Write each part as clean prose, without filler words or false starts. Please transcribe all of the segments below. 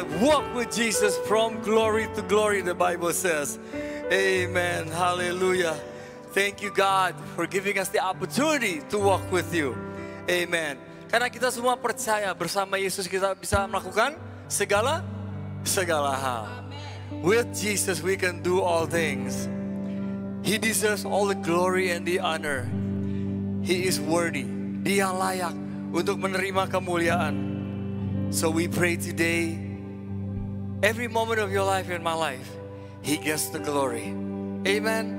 will walk with Jesus from glory to glory, the Bible says. Amen. Hallelujah. Thank you, God, for giving us the opportunity to walk with you. Amen. Karena kita semua percaya bersama Yesus kita bisa melakukan segala hal. With Jesus we can do all things. He deserves all the glory and the honor. He is worthy. Dia layak untuk menerima kemuliaan. So we pray today, every moment of your life and my life, He gets the glory. Amen.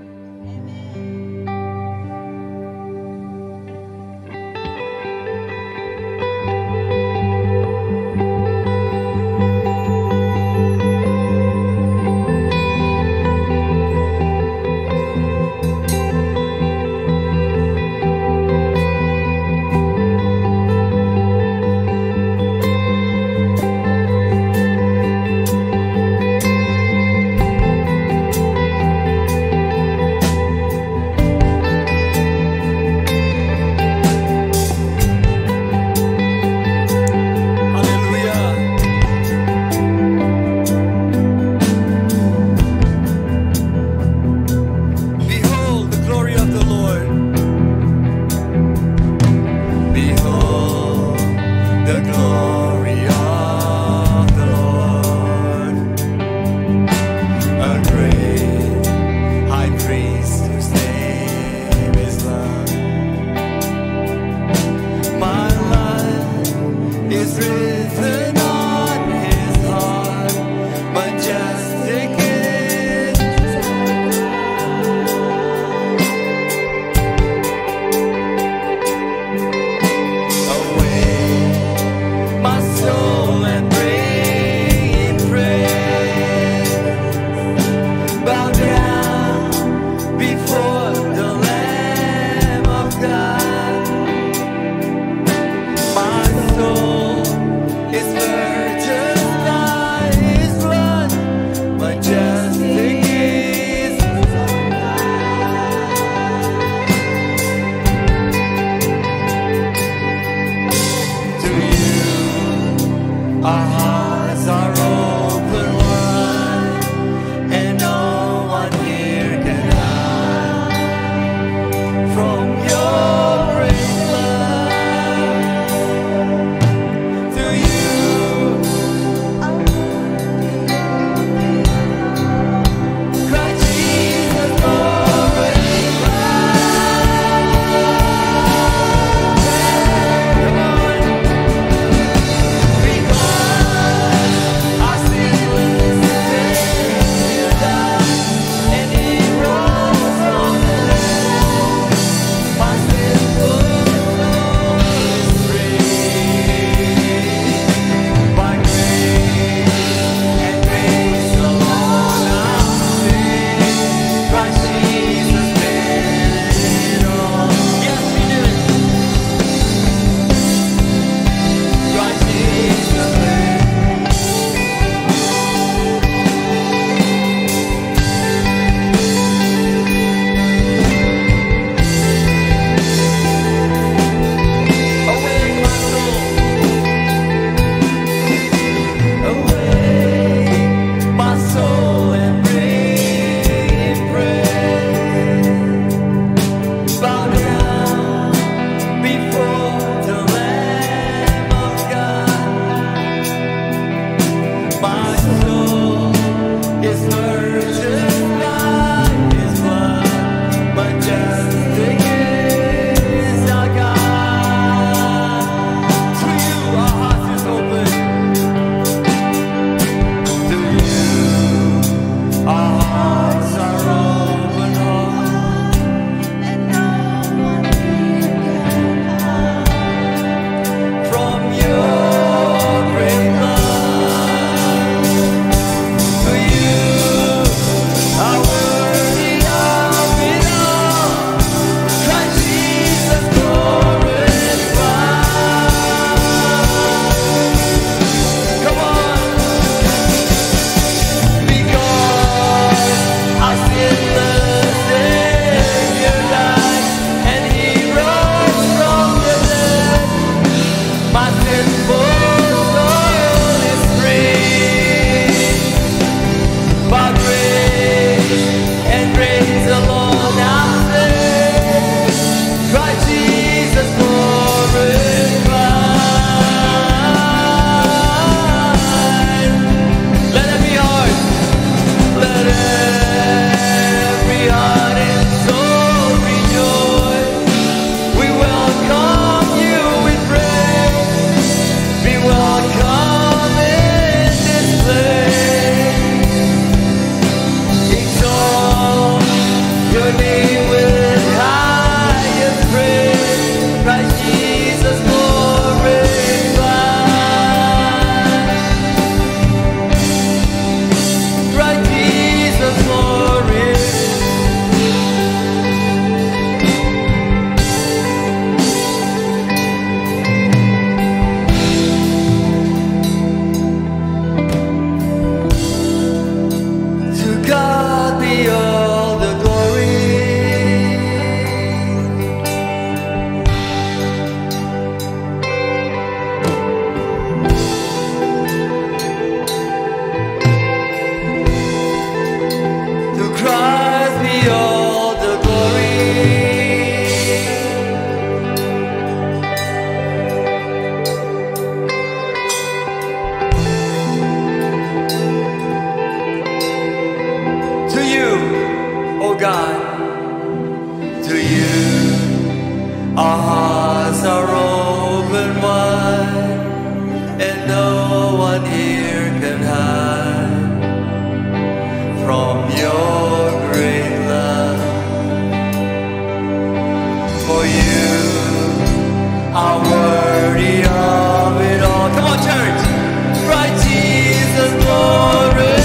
can hide from your great love. For you are worthy of it all. Come on, church. Right, Jesus, glorified.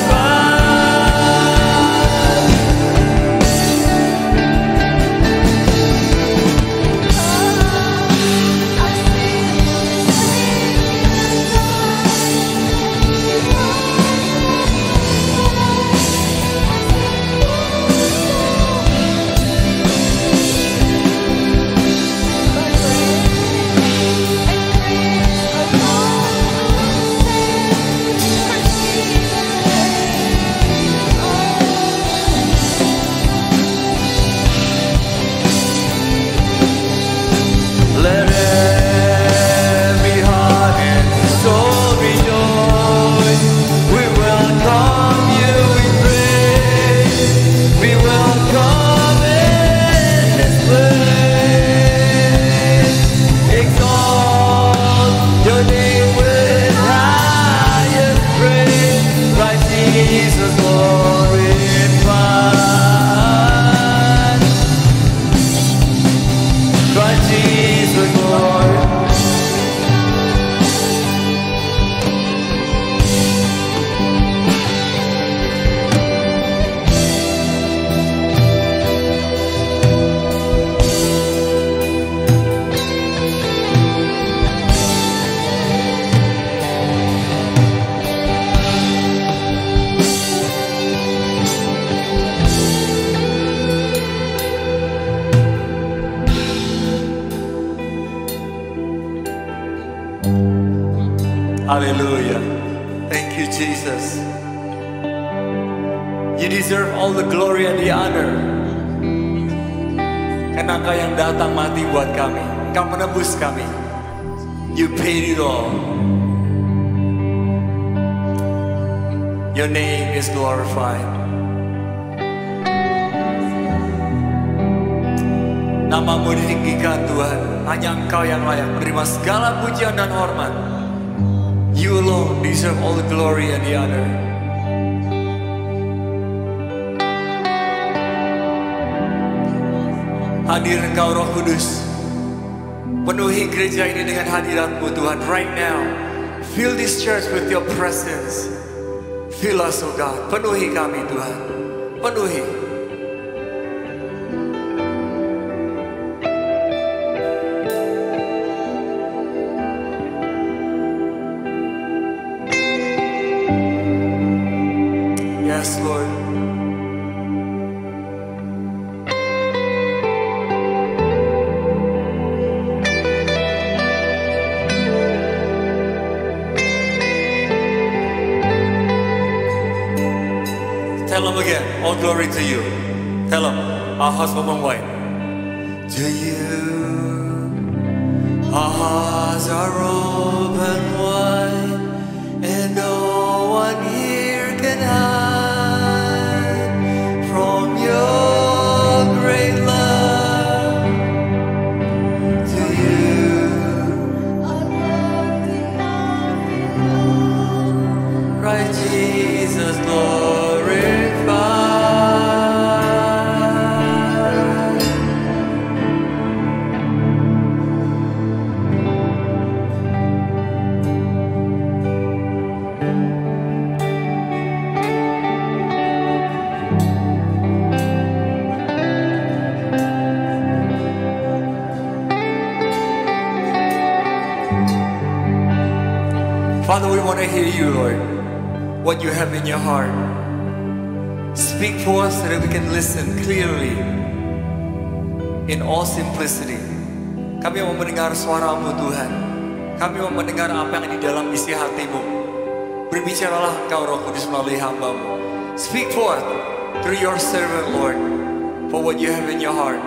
Let every heart and soul rejoice. We welcome you in praise. We welcome in this place. Exalt your name with highest praise. Like Jesus glorified. Like Jesus glorified. Hallelujah. Thank you, Jesus. You deserve all the glory and the honor. Karena Engkau yang datang mati buat kami. Engkau menebus kami. You paid it all. Your name is glorified. Namamu ditinggikan Tuhan. Hanya Engkau yang layak menerima segala pujian dan hormat. You alone deserve all the glory and the honor. Hadir Engkau Roh Kudus. Penuhi gereja ini dengan hadirat-Mu Tuhan. Right now, fill this church with your presence. Fill us, oh God. Penuhi kami Tuhan. Penuhi. Yes, Lord. Tell them again, all glory to you. Tell them, our husband and wife. To you, our hearts are open wide, and no one here can hide from your great love. To you, right, Jesus, glorified. Father, we want to hear you, Lord, what you have in your heart. Speak for us so that we can listen clearly in all simplicity. Kami mau mendengar suara-Mu Tuhan. Kami mau mendengar apa yang di dalam isi hati-Mu. Berbicaralah Engkau Roh Kudus melalui hamba-Mu. Speak forth through your servant, Lord, for what you have in your heart.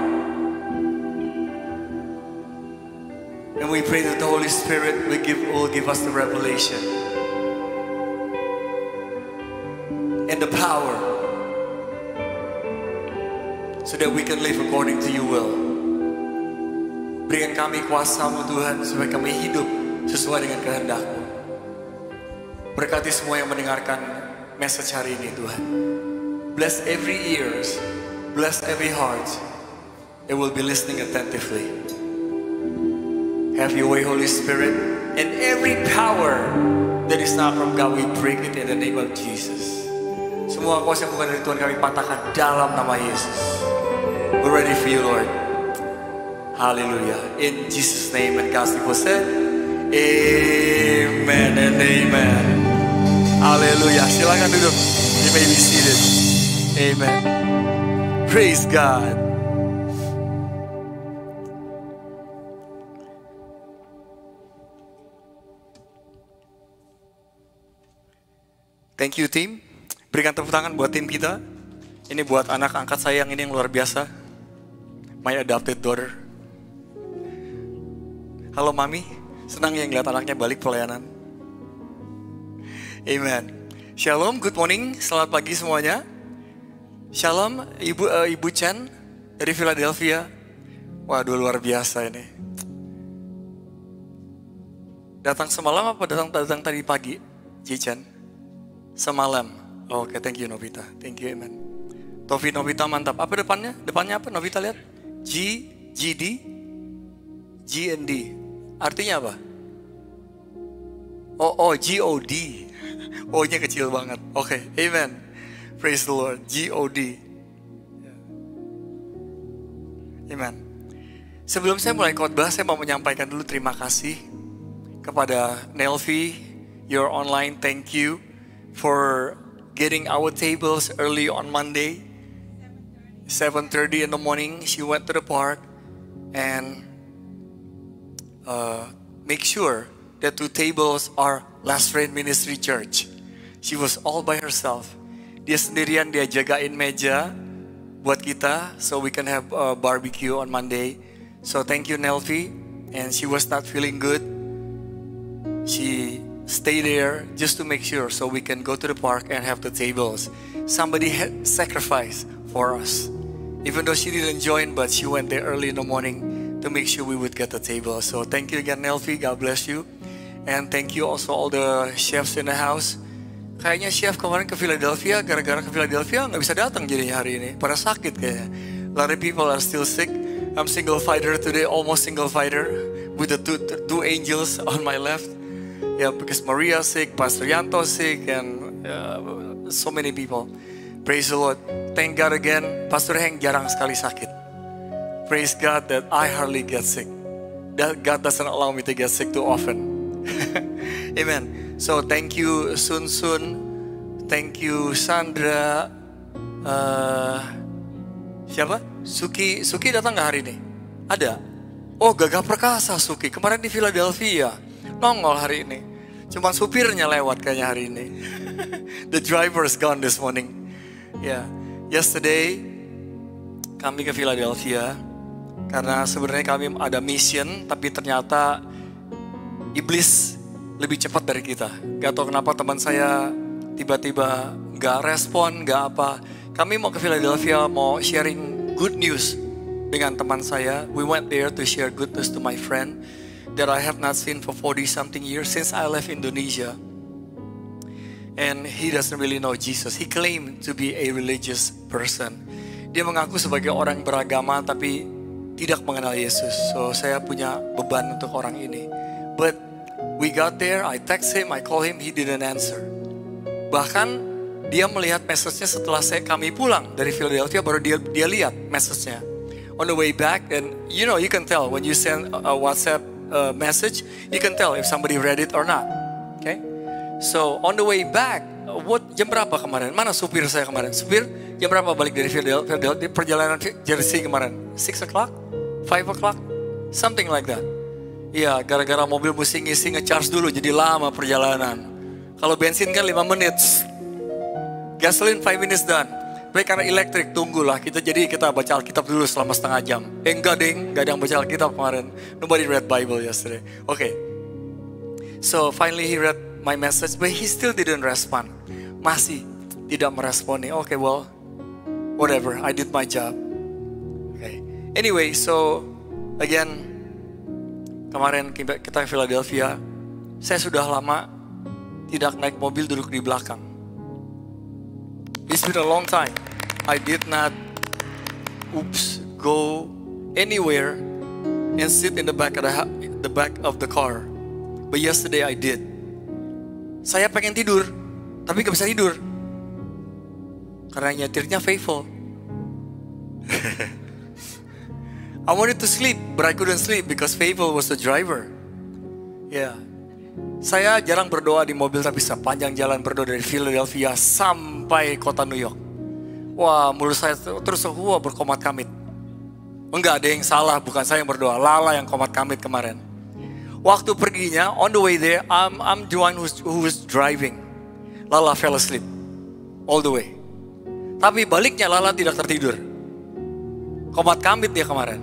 And we pray that the Holy Spirit will give us the revelation and the power so that we can live according to your will. Berikan kami kuasa-Mu Tuhan supaya kami hidup sesuai dengan kehendak-Mu. Berkati semua yang mendengarkan message hari ini Tuhan. Bless every ears, bless every heart that will be listening attentively. Have your way, Holy Spirit, and every power that is not from God, we break it in the name of Jesus. Semua kuasa yang bukan dari Tuhan kami patahkan dalam nama Yesus. We're ready for you, Lord. Hallelujah. In Jesus' name, and God's people said, Amen and Amen. Hallelujah. Silakan duduk. You may be seated. Amen. Praise God. Thank you, team. Berikan tepuk tangan buat tim kita. Ini buat anak angkat saya yang ini yang luar biasa. My adopted daughter. Halo Mami, senang ya ngeliat anaknya balik pelayanan. Amen. Shalom, good morning, selamat pagi semuanya. Shalom, Ibu Chen dari Philadelphia. Waduh, luar biasa ini. Datang semalam apa datang tadi pagi, Ji Chen? Semalam. Oke, thank you Novita. Thank you, amen. Tovi Novita mantap. Apa depannya? Depannya apa? Novita lihat. GD, GND. Artinya apa? GOD. O-nya kecil banget. Oke, amen. Praise the Lord. GOD. Amen. Sebelum saya mulai khotbah, saya mau menyampaikan dulu terima kasih kepada Nelvi, your online, thank you for getting our tables early on Monday, 7:30 in the morning. She went to the park and make sure that 2 tables are Last Rain Ministry Church. She was all by herself. Dia sendirian, dia jagain meja buat kita so we can have a barbecue on Monday. So thank you Nelvi. And she was not feeling good. She stay there just to make sure so we can go to the park and have the tables. Somebody had sacrificed for us. Even though she didn't join, but she went there early in the morning to make sure we would get the table. So thank you again Nelvi, God bless you. And thank you also all the chefs in the house. Kayaknya chef kemarin ke Philadelphia, gara-gara ke Philadelphia nggak bisa datang jadinya hari ini. Pada sakit kayaknya. A lot of people are still sick. I'm single fighter today, almost single fighter. With the two angels on my left. Yeah, because Maria sick, Pastor Yanto sick, and so many people. Praise the Lord. Thank God again, Pastor Heng jarang sekali sakit. Praise God that I hardly get sick. That God doesn't allow me to get sick too often. Amen. So thank you Sun. Thank you Sandra. Siapa? Suki datang nggak hari ini? Ada. Oh, Gagah Perkasa Suki. Kemarin di Philadelphia. Nongol hari ini. Cuman supirnya lewat kayaknya hari ini. The driver is gone this morning. Yeah. Yesterday kami ke Philadelphia karena sebenarnya kami ada mission, tapi ternyata iblis lebih cepat dari kita. Gak tahu kenapa teman saya tiba-tiba gak respon, gak apa. Kami mau ke Philadelphia, mau sharing good news dengan teman saya. We went there to share good news to my friend that I have not seen for 40 something years since I left Indonesia. And he doesn't really know Jesus. He claimed to be a religious person. Dia mengaku sebagai orang beragama tapi tidak mengenal Yesus. So saya punya beban untuk orang ini. But we got there, I text him, I call him, he didn't answer. Bahkan dia melihat message-nya setelah kami pulang dari Philadelphia, baru dia lihat message-nya. On the way back, and you know, you can tell when you send a WhatsApp message, you can tell if somebody read it or not. Okay? So on the way back, jam berapa kemarin? Mana supir saya kemarin? Supir jam berapa balik dari Philadelphia? Perjalanan Jersey kemarin? 6 o'clock? 5 o'clock? Something like that. Iya, gara-gara mobil mesti ngisi nge-charge dulu, jadi lama perjalanan. Kalau bensin kan 5 menit. Gasoline 5 minutes done. Baik karena elektrik, tunggulah. Kita baca Alkitab dulu selama setengah jam. Enggak ding, gak ada yang baca Alkitab kemarin. Nobody read Bible yesterday. Okay. So finally he read my message, but he still didn't respond. Masih tidak meresponi. Okay, well, whatever. I did my job. Okay. Anyway, so again, kemarin kita ke Philadelphia. Saya sudah lama tidak naik mobil, duduk di belakang. It's been a long time. I did not go anywhere and sit in the back of the car. But yesterday I did. Saya pengen tidur, tapi gak bisa tidur. Karena nyetirnya faithful. I wanted to sleep, but I couldn't sleep because faithful was the driver. Yeah. Saya jarang berdoa di mobil, tapi sepanjang jalan berdoa dari Philadelphia sampai kota New York. Wah, mulut saya terus berkomat kamit. Enggak ada yang salah, bukan saya yang berdoa. Lala yang komat kamit kemarin. Waktu perginya, on the way there, I'm the one who was driving. Lala fell asleep all the way. Tapi baliknya Lala tidak tertidur. Komat kamit dia kemarin.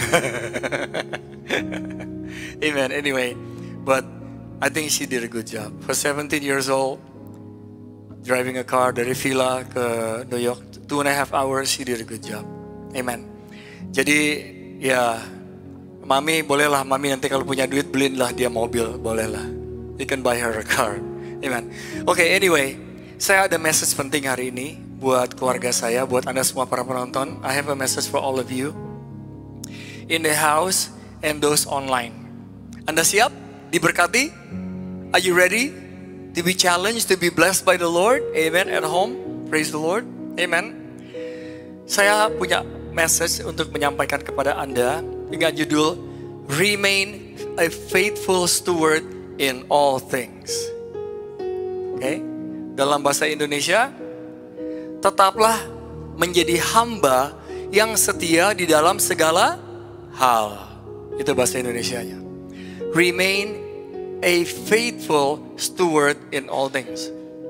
Amen. Anyway, but I think she did a good job. For 17 years old, driving a car dari Villa ke New York, 2.5 hours, she did a good job. Amen. Jadi ya, Mami bolehlah, Mami nanti kalau punya duit beliinlah dia mobil, bolehlah. You can buy her a car. Amen. Okay, anyway, saya ada message penting hari ini buat keluarga saya, buat Anda semua para penonton. I have a message for all of you in the house and those online. Anda siap diberkati? Are you ready to be challenged, to be blessed by the Lord? Amen. At home, praise the Lord. Amen. Saya punya message untuk menyampaikan kepada Anda dengan judul Remain a Faithful Steward in All Things. Oke, dalam bahasa Indonesia, tetaplah menjadi hamba yang setia di dalam segala hal. Itu bahasa Indonesianya. Remain a faithful steward in all things.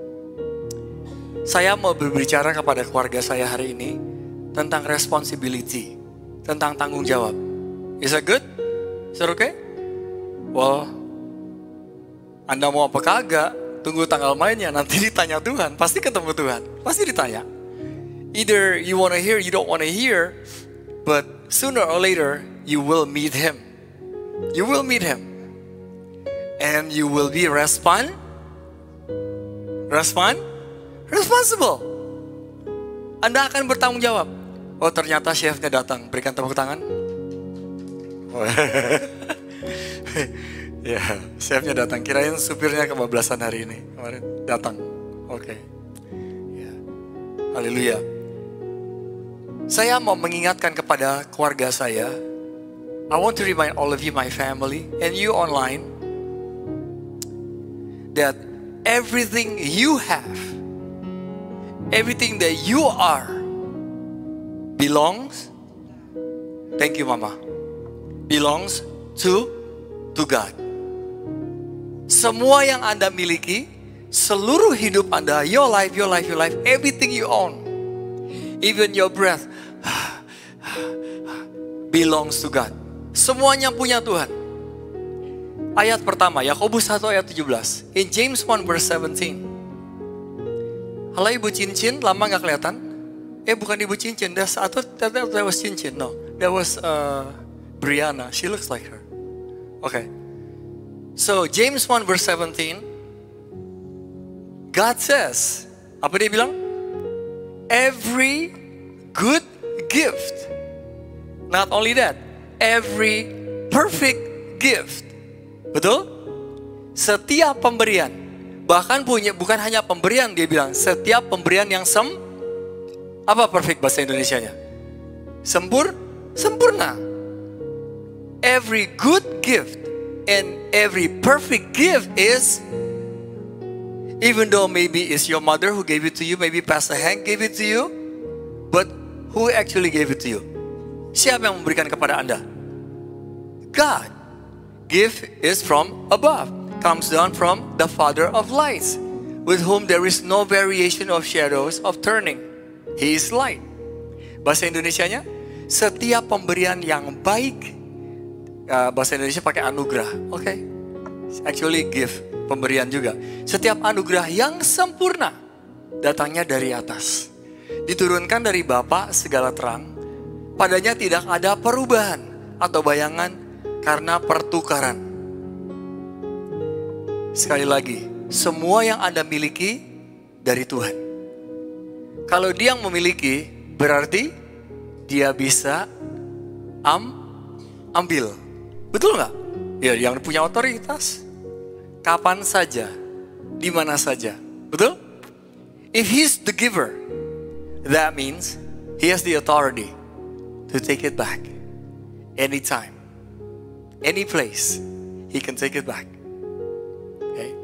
Saya mau berbicara kepada keluarga saya hari ini tentang responsibility, tentang tanggung jawab. Is that good? Is that okay? Well, Anda mau apa kagak? Tunggu tanggal mainnya, nanti ditanya Tuhan. Pasti ketemu Tuhan, pasti ditanya. Either you want to hear, you don't want to hear, but sooner or later, you will meet Him. You will meet Him. And you will be responsible. Anda akan bertanggung jawab. Oh, ternyata chefnya datang. Berikan tepuk tangan. Ya, chefnya datang. Kirain supirnya kebablasan hari ini. Kemarin datang. Oke. Ya. Haleluya. Saya mau mengingatkan kepada keluarga saya. I want to remind all of you, my family, and you online, that everything you have, everything that you are, belongs, thank you Mama, belongs to God. Semua yang Anda miliki, seluruh hidup Anda, your life, everything you own, even your breath, belongs to God. Semuanya punya Tuhan. Ayat pertama, Yakobus 1 ayat 17. In James 1 verse 17. Halo ibu cincin, lama gak kelihatan? Bukan ibu cincin, that was cincin. No, that was Brianna. She looks like her. Okay. So James 1 verse 17. God says, apa dia bilang? Every good gift. Not only that, every perfect gift. Betul? Setiap pemberian. Bahkan bukan hanya pemberian, dia bilang. Setiap pemberian yang apa perfect bahasa Indonesianya? Sempurna. Every good gift and every perfect gift is, even though maybe it's your mother who gave it to you, maybe Pastor Hank gave it to you, but who actually gave it to you? Siapa yang memberikan kepada Anda? God. Gift is from above, comes down from the Father of lights, with whom there is no variation of shadows of turning. He is light. Bahasa Indonesianya, setiap pemberian yang baik, bahasa Indonesia pakai anugerah, okay? Actually gift, pemberian juga. Setiap anugerah yang sempurna, datangnya dari atas. Diturunkan dari Bapa segala terang, padanya tidak ada perubahan atau bayangan karena pertukaran. Sekali lagi, semua yang Anda miliki dari Tuhan. Kalau dia yang memiliki, berarti dia bisa ambil. Betul nggak? Ya, yang punya otoritas. Kapan saja, di mana saja. Betul? If he's the giver, that means he has the authority to take it back. Anytime, any place, he can take it back. Okay.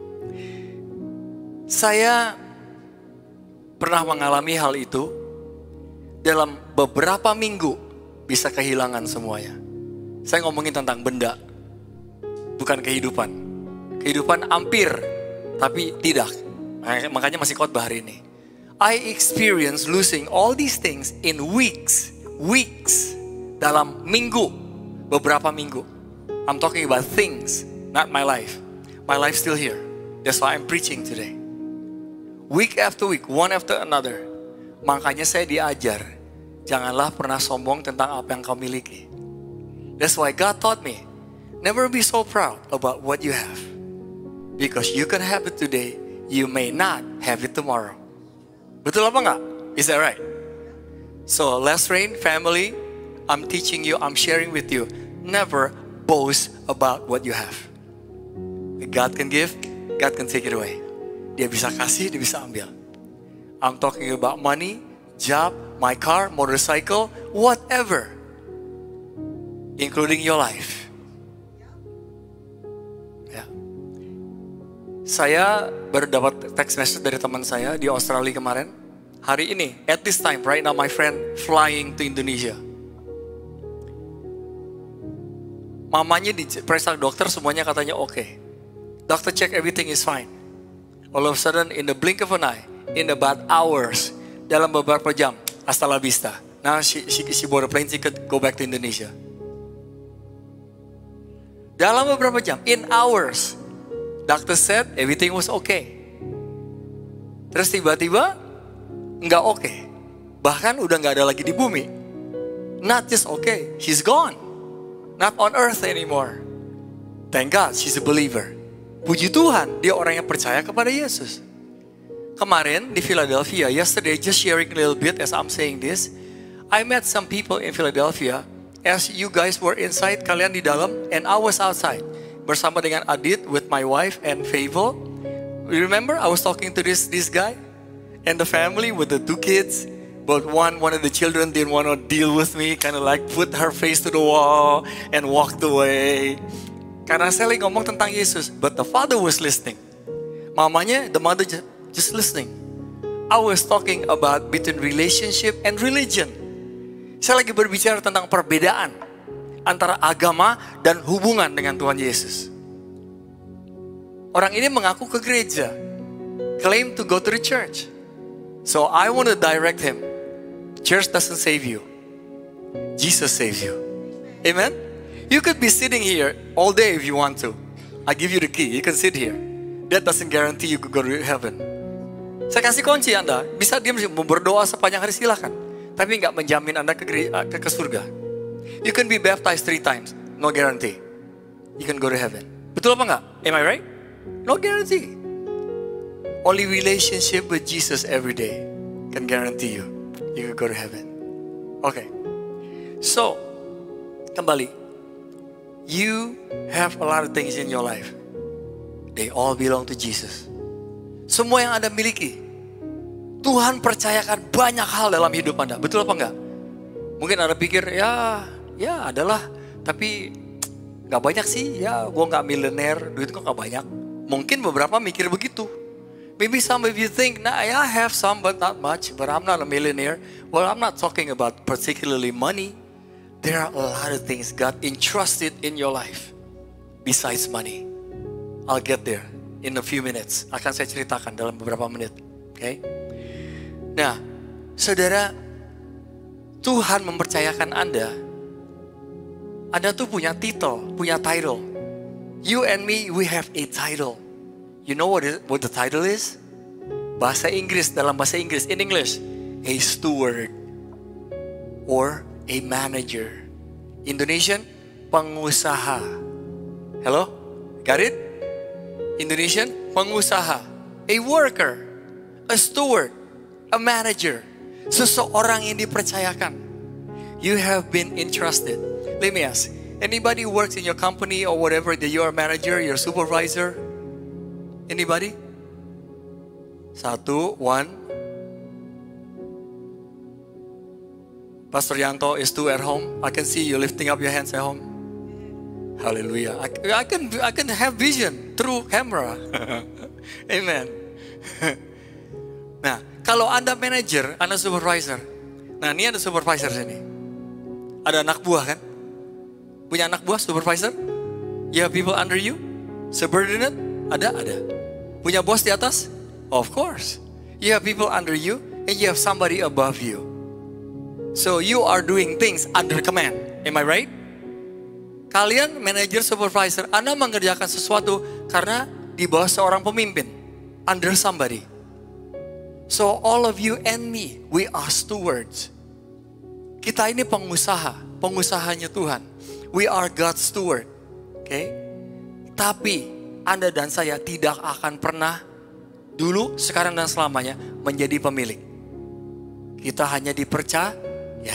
Saya pernah mengalami hal itu. Dalam beberapa minggu bisa kehilangan semuanya. Saya ngomongin tentang benda, bukan kehidupan. Kehidupan hampir, tapi tidak. Makanya masih khotbah hari ini. I experience losing all these things in weeks. Dalam minggu, beberapa minggu. I'm talking about things, not my life. My life still here. That's why I'm preaching today. Week after week, one after another. Makanya saya diajar, janganlah pernah sombong tentang apa yang kau miliki. That's why God taught me, never be so proud about what you have. Because you can have it today, you may not have it tomorrow. Betul apa enggak? Is that right? So, Let's Reign family, I'm teaching you, I'm sharing with you, never boast about what you have. God can give, God can take it away. Dia bisa kasih, dia bisa ambil. I'm talking about money, job, my car, motorcycle, whatever. Including your life. Ya. Saya baru dapat text message dari teman saya di Australia kemarin. Hari ini, at this time, right now my friend flying to Indonesia. Mamanya diperiksa dokter, semuanya katanya oke. Doctor check everything is fine. All of a sudden, in the blink of an eye, in about hours, dalam beberapa jam, hasta la vista. Now she bought a plane ticket, go back to Indonesia. Dalam beberapa jam, in hours, doctor said everything was okay. Terus tiba-tiba nggak okay. Bahkan udah nggak ada lagi di bumi. Not just okay, she's gone. Not on earth anymore. Thank God, she's a believer. Puji Tuhan, dia orang yang percaya kepada Yesus. Kemarin di Philadelphia, yesterday, just sharing a little bit as I'm saying this, I met some people in Philadelphia. As you guys were inside, kalian di dalam, and I was outside. Bersama dengan Adit, with my wife and Fable. Remember, I was talking to this guy? And the family with the 2 kids. But one of the children didn't want to deal with me. Kind of like put her face to the wall and walked away. Karena saya lagi ngomong tentang Yesus. But the father was listening. Mamanya, the mother just listening. I was talking about between relationship and religion. Saya lagi berbicara tentang perbedaan antara agama dan hubungan dengan Tuhan Yesus. Orang ini mengaku ke gereja, claim to go to the church. So I want to direct him. Church doesn't save you. Jesus saves you. Amen? You could be sitting here all day if you want to. I give you the key. You can sit here. That doesn't guarantee you could go to heaven. Saya kasih kunci Anda. Bisa diam berdoa sepanjang hari silakan. Tapi nggak menjamin Anda ke surga. You can be baptized 3 times. No guarantee. You can go to heaven. Betul apa nggak? Am I right? No guarantee. Only relationship with Jesus every day can guarantee you can go to heaven. Okay. So, kembali. You have a lot of things in your life. They all belong to Jesus. Semua yang Anda miliki, Tuhan percayakan banyak hal dalam hidup Anda. Betul apa enggak? Mungkin Anda pikir, ya adalah. Tapi gak banyak sih. Ya, gue gak miliuner, duit gue gak banyak. Mungkin beberapa mikir begitu. Maybe some of you think, nah, I have some but not much. But I'm not a millionaire. Well, I'm not talking about particularly money. There are a lot of things God entrusted in your life besides money. I'll get there in a few minutes. Akan saya ceritakan dalam beberapa menit. Okay? Nah, saudara, Tuhan mempercayakan Anda tuh punya title. You and me, we have a title. You know what the title is? Dalam bahasa Inggris, in English, a steward or a manager. Indonesian, pengusaha. Hello? Got it? Indonesian, pengusaha, a worker, a steward, a manager, seseorang yang dipercayakan. You have been entrusted. Let me ask, anybody who works in your company or whatever that you are manager, your supervisor? Anybody? Satu, one. Pastor Yanto is two at home. I can see you lifting up your hands at home. Hallelujah. I can have vision through camera. Amen. Nah, kalau Anda manager, Anda supervisor. Nah, ini ada supervisor sini. Ada anak buah kan? Punya anak buah supervisor? You have people under you? Subordinate? Ada. Punya bos di atas? Of course. You have people under you and you have somebody above you. So you are doing things under command. Am I right? Kalian manager supervisor, Anda mengerjakan sesuatu karena di bawah seorang pemimpin. Under somebody. So all of you and me, we are stewards. Kita ini pengusaha, pengusahanya Tuhan. We are God's steward. Okay? Tapi Anda dan saya tidak akan pernah dulu, sekarang dan selamanya menjadi pemilik. Kita hanya dipercayai.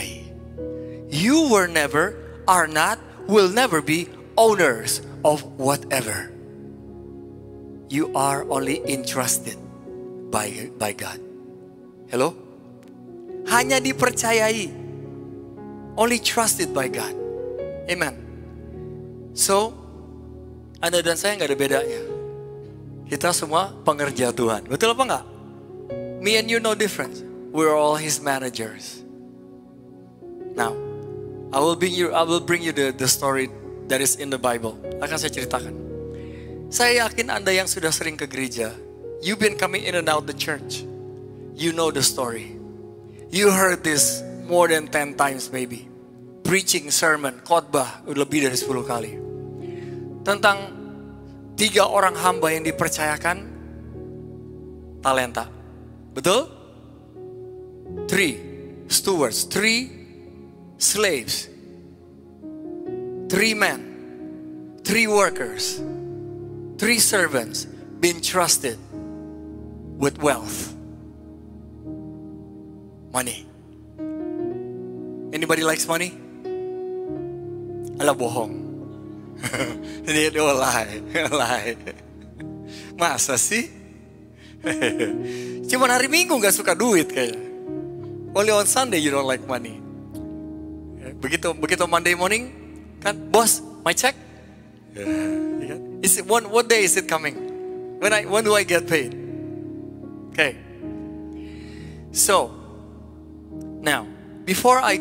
You were never, are not, will never be owners of whatever. You are only entrusted by God. Hello? Hanya dipercayai. Only trusted by God. Amen. So, Anda dan saya nggak ada bedanya. Kita semua pengerja Tuhan. Betul apa enggak? Me and you no difference. We're all His managers. Now, I will bring you the story that is in the Bible. Akan saya ceritakan. Saya yakin Anda yang sudah sering ke gereja, you've been coming in and out the church. You know the story. You heard this more than 10 times maybe. Preaching, sermon, khotbah, lebih dari 10 kali. Tentang 3 orang hamba yang dipercayakan talenta. Betul? 3 stewards, 3 slaves, 3 men, 3 workers, 3 servants been trusted with wealth. Money. Anybody likes money? Alah bohong. Ini lie. Masa sih? Cuman hari Minggu gak suka duit kayaknya. Only on Sunday you don't like money. Begitu Monday morning, kan, boss, my check. What day is it coming? When do I get paid? Okay. So now, before I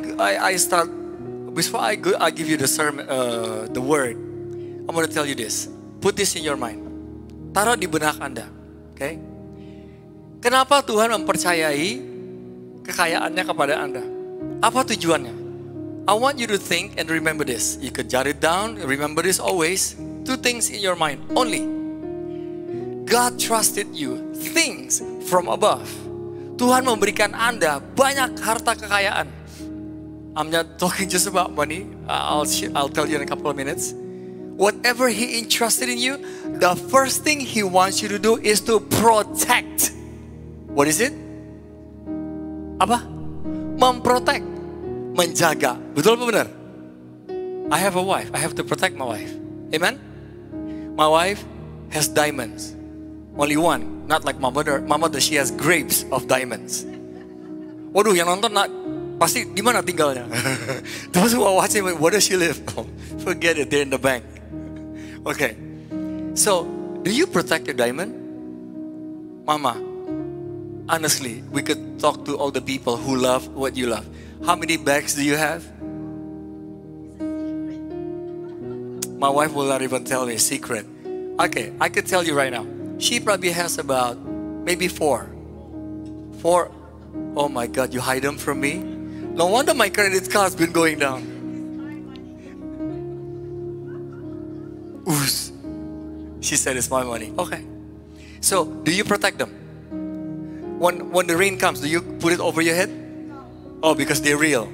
give you the sermon, the word, I'm going to tell you this. Put this in your mind. Taruh di benak Anda. Okay? Kenapa Tuhan mempercayai kekayaannya kepada Anda? Apa tujuannya? I want you to think and remember this. You could jot it down. Remember this always. 2 things in your mind only. God trusted you things from above. Tuhan memberikan Anda banyak harta kekayaan. I'm not talking just about money. I'll tell you in a couple of minutes. Whatever He entrusted in you, the first thing He wants you to do is to protect. What is it? Apa? Memprotect. Menjaga. Betul apa benar? I have a wife. I have to protect my wife. Amen? My wife has diamonds. Only one. Not like my mother. My mother, she has grapes of diamonds. Waduh, yang nonton pasti di mana tinggalnya? Those who are watching, where does she live? Oh, forget it, they're in the bank. Okay. So, do you protect your diamond? Mama, honestly, we could talk to all the people who love what you love. How many bags do you have? My wife will not even tell me a secret. Okay, I could tell you right now. She probably has about maybe 4. Oh my God, you hide them from me? No wonder my credit card's been going down. Oos. She said it's my money. Okay. So, do you protect them? When the rain comes, do you put it over your head? Oh, because they're real.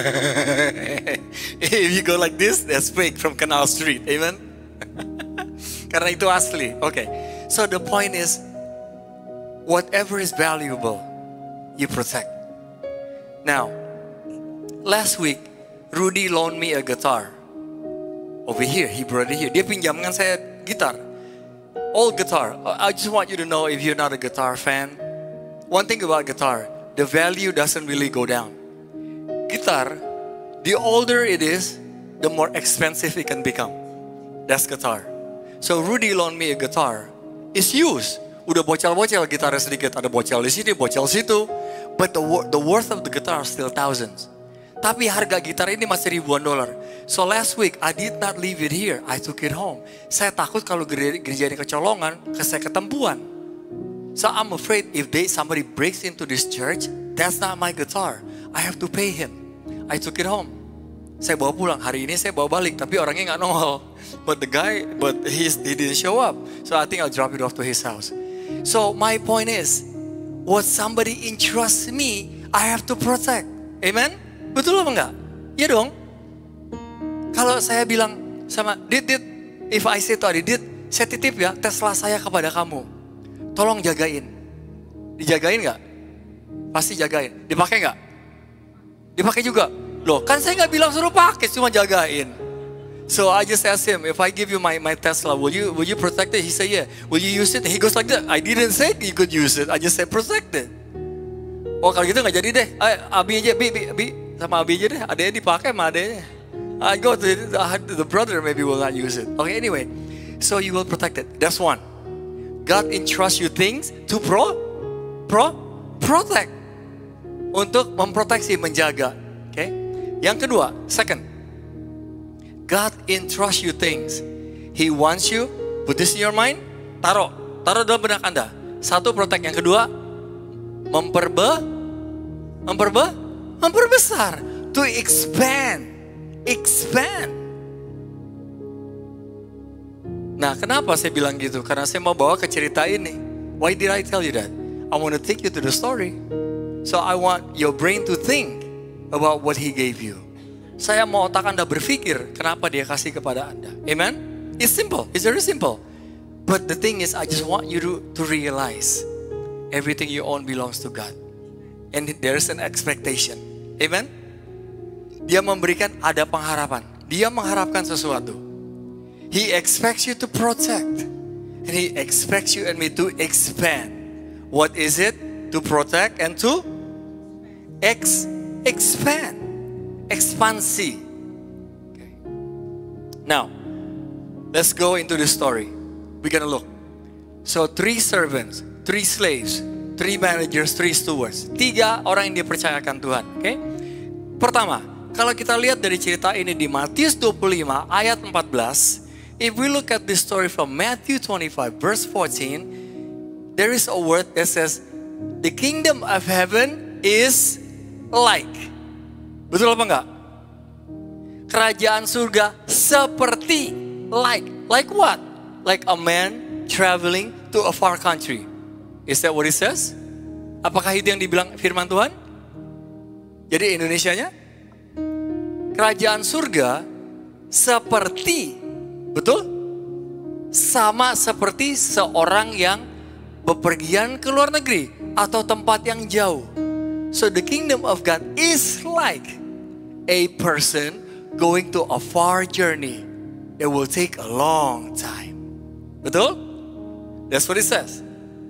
If you go like this, that's fake from Canal Street. Amen? Karena itu asli. Okay. So the point is, whatever is valuable, you protect. Now, last week, Rudy loaned me a guitar. Over here, he brought it here. Dia pinjamkan saya gitar. Old guitar. I just want you to know, if you're not a guitar fan, one thing about guitar, the value doesn't really go down. Guitar, the older it is, the more expensive it can become. That's guitar. So Rudy loaned me a guitar. It's used. Udah bocel-bocel gitarnya sedikit. Ada bocel di sini, bocel situ. But the worth of the guitar is still thousands. Tapi harga gitar ini masih ribuan dolar. So last week, I did not leave it here. I took it home. Saya takut kalau gereja ini kecolongan, saya ketempuan. So I'm afraid if somebody breaks into this church, that's not my guitar. I have to pay him. I took it home. Saya bawa pulang. Hari ini saya bawa balik, tapi orangnya nggak nongol. But he didn't show up. So I think I'll drop it off to his house. So my point is, what somebody entrusts me, I have to protect. Amen? Betul apa enggak? Iya dong. Kalau saya bilang sama Dit, if I say to Dit, saya titip ya Tesla saya kepada kamu. Tolong jagain. Dijagain enggak? Pasti jagain. Dipakai enggak? Dipakai juga. Loh, kan saya enggak bilang suruh pakai, cuma jagain. So I just asked him, if I give you my Tesla, will you protect it? He said, yeah. Will you use it? He goes like that. I didn't say you could use it. I just said protect it. Oh kalau gitu nggak jadi deh. Abi aja, Bi. Sama Abi aja deh. Adanya dipakai sama adanya. I go to the brother maybe will not use it. Okay, anyway. So you will protect it. That's one. God entrusts you things to protect. Untuk memproteksi, menjaga. Okay. Yang kedua, second. God entrusts you things. He wants you, put this in your mind, taruh dalam benak Anda. Satu, protect. Yang kedua, memperbesar. To expand. Nah, kenapa saya bilang gitu? Karena saya mau bawa ke cerita ini. Why did I tell you that? I want to take you to the story. So I want your brain to think about what He gave you. Saya mau otak Anda berpikir kenapa Dia kasih kepada Anda. Amen? It's simple. It's very simple. But the thing is, I just want you to realize everything you own belongs to God. And there's an expectation. Amen? Dia memberikan, ada pengharapan. Dia mengharapkan sesuatu. He expects you to protect. And He expects you and me to expand. What is it? To protect and to expand. Ekspansi. Okay. Now, let's go into the story. We're gonna look. So 3 servants, 3 slaves, 3 managers, 3 stewards. 3 orang yang dipercayakan Tuhan. Okay? Pertama, kalau kita lihat dari cerita ini di Matius 25 ayat 14, if we look at this story from Matthew 25 verse 14, there is a word that says, the kingdom of heaven is like. Betul apa enggak? Kerajaan surga seperti like. Like what? Like a man traveling to a far country. Is that what it says? Apakah itu yang dibilang firman Tuhan? Jadi Indonesianya? Kerajaan surga seperti, betul? Sama seperti seorang yang bepergian ke luar negeri atau tempat yang jauh. So the kingdom of God is like a person going to a far journey. It will take a long time. Betul? That's what it says.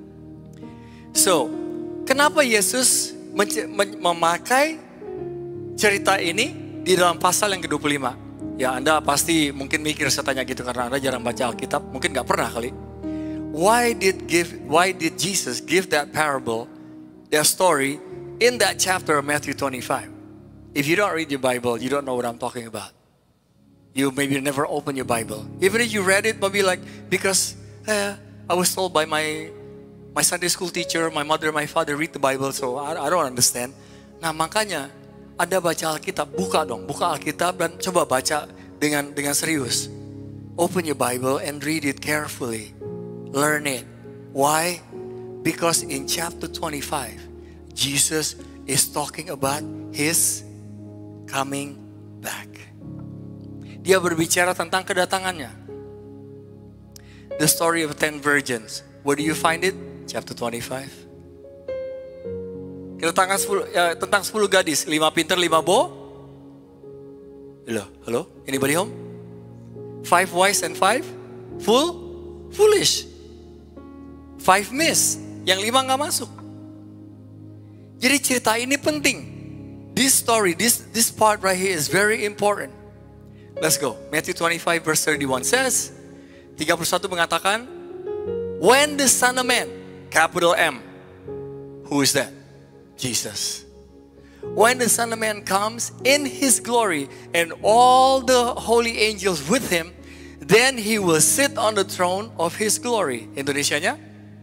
So, kenapa Yesus memakai cerita ini di dalam pasal yang ke-25? Ya, Anda pasti mungkin mikir saya tanya gitu karena Anda jarang baca Alkitab, mungkin gak pernah kali. Why did Jesus give that parable, that story in that chapter of Matthew 25? If you don't read your Bible, you don't know what I'm talking about. You maybe never open your Bible. Even if you read it, maybe like, because I was told by my Sunday school teacher, my mother, my father read the Bible, so I don't understand. Nah makanya, Anda baca Alkitab, buka Alkitab dan coba baca dengan serius. Open your Bible and read it carefully. Learn it. Why? Because in chapter 25, Jesus is talking about His coming back. Dia berbicara tentang kedatangannya. The story of 10 virgins. Where do you find it? Chapter 25. Kita tentang 10 gadis, 5 pinter, 5 Hello? Anybody home? 5 wise and 5 foolish. 5 miss, yang 5 gak masuk. Jadi cerita ini penting. This story, this part right here is very important. Let's go. Matthew 25 verse 31 says, 31 mengatakan, when the Son of Man, capital M, who is that? Jesus. When the Son of Man comes in His glory and all the holy angels with Him, then He will sit on the throne of His glory. Indonesianya?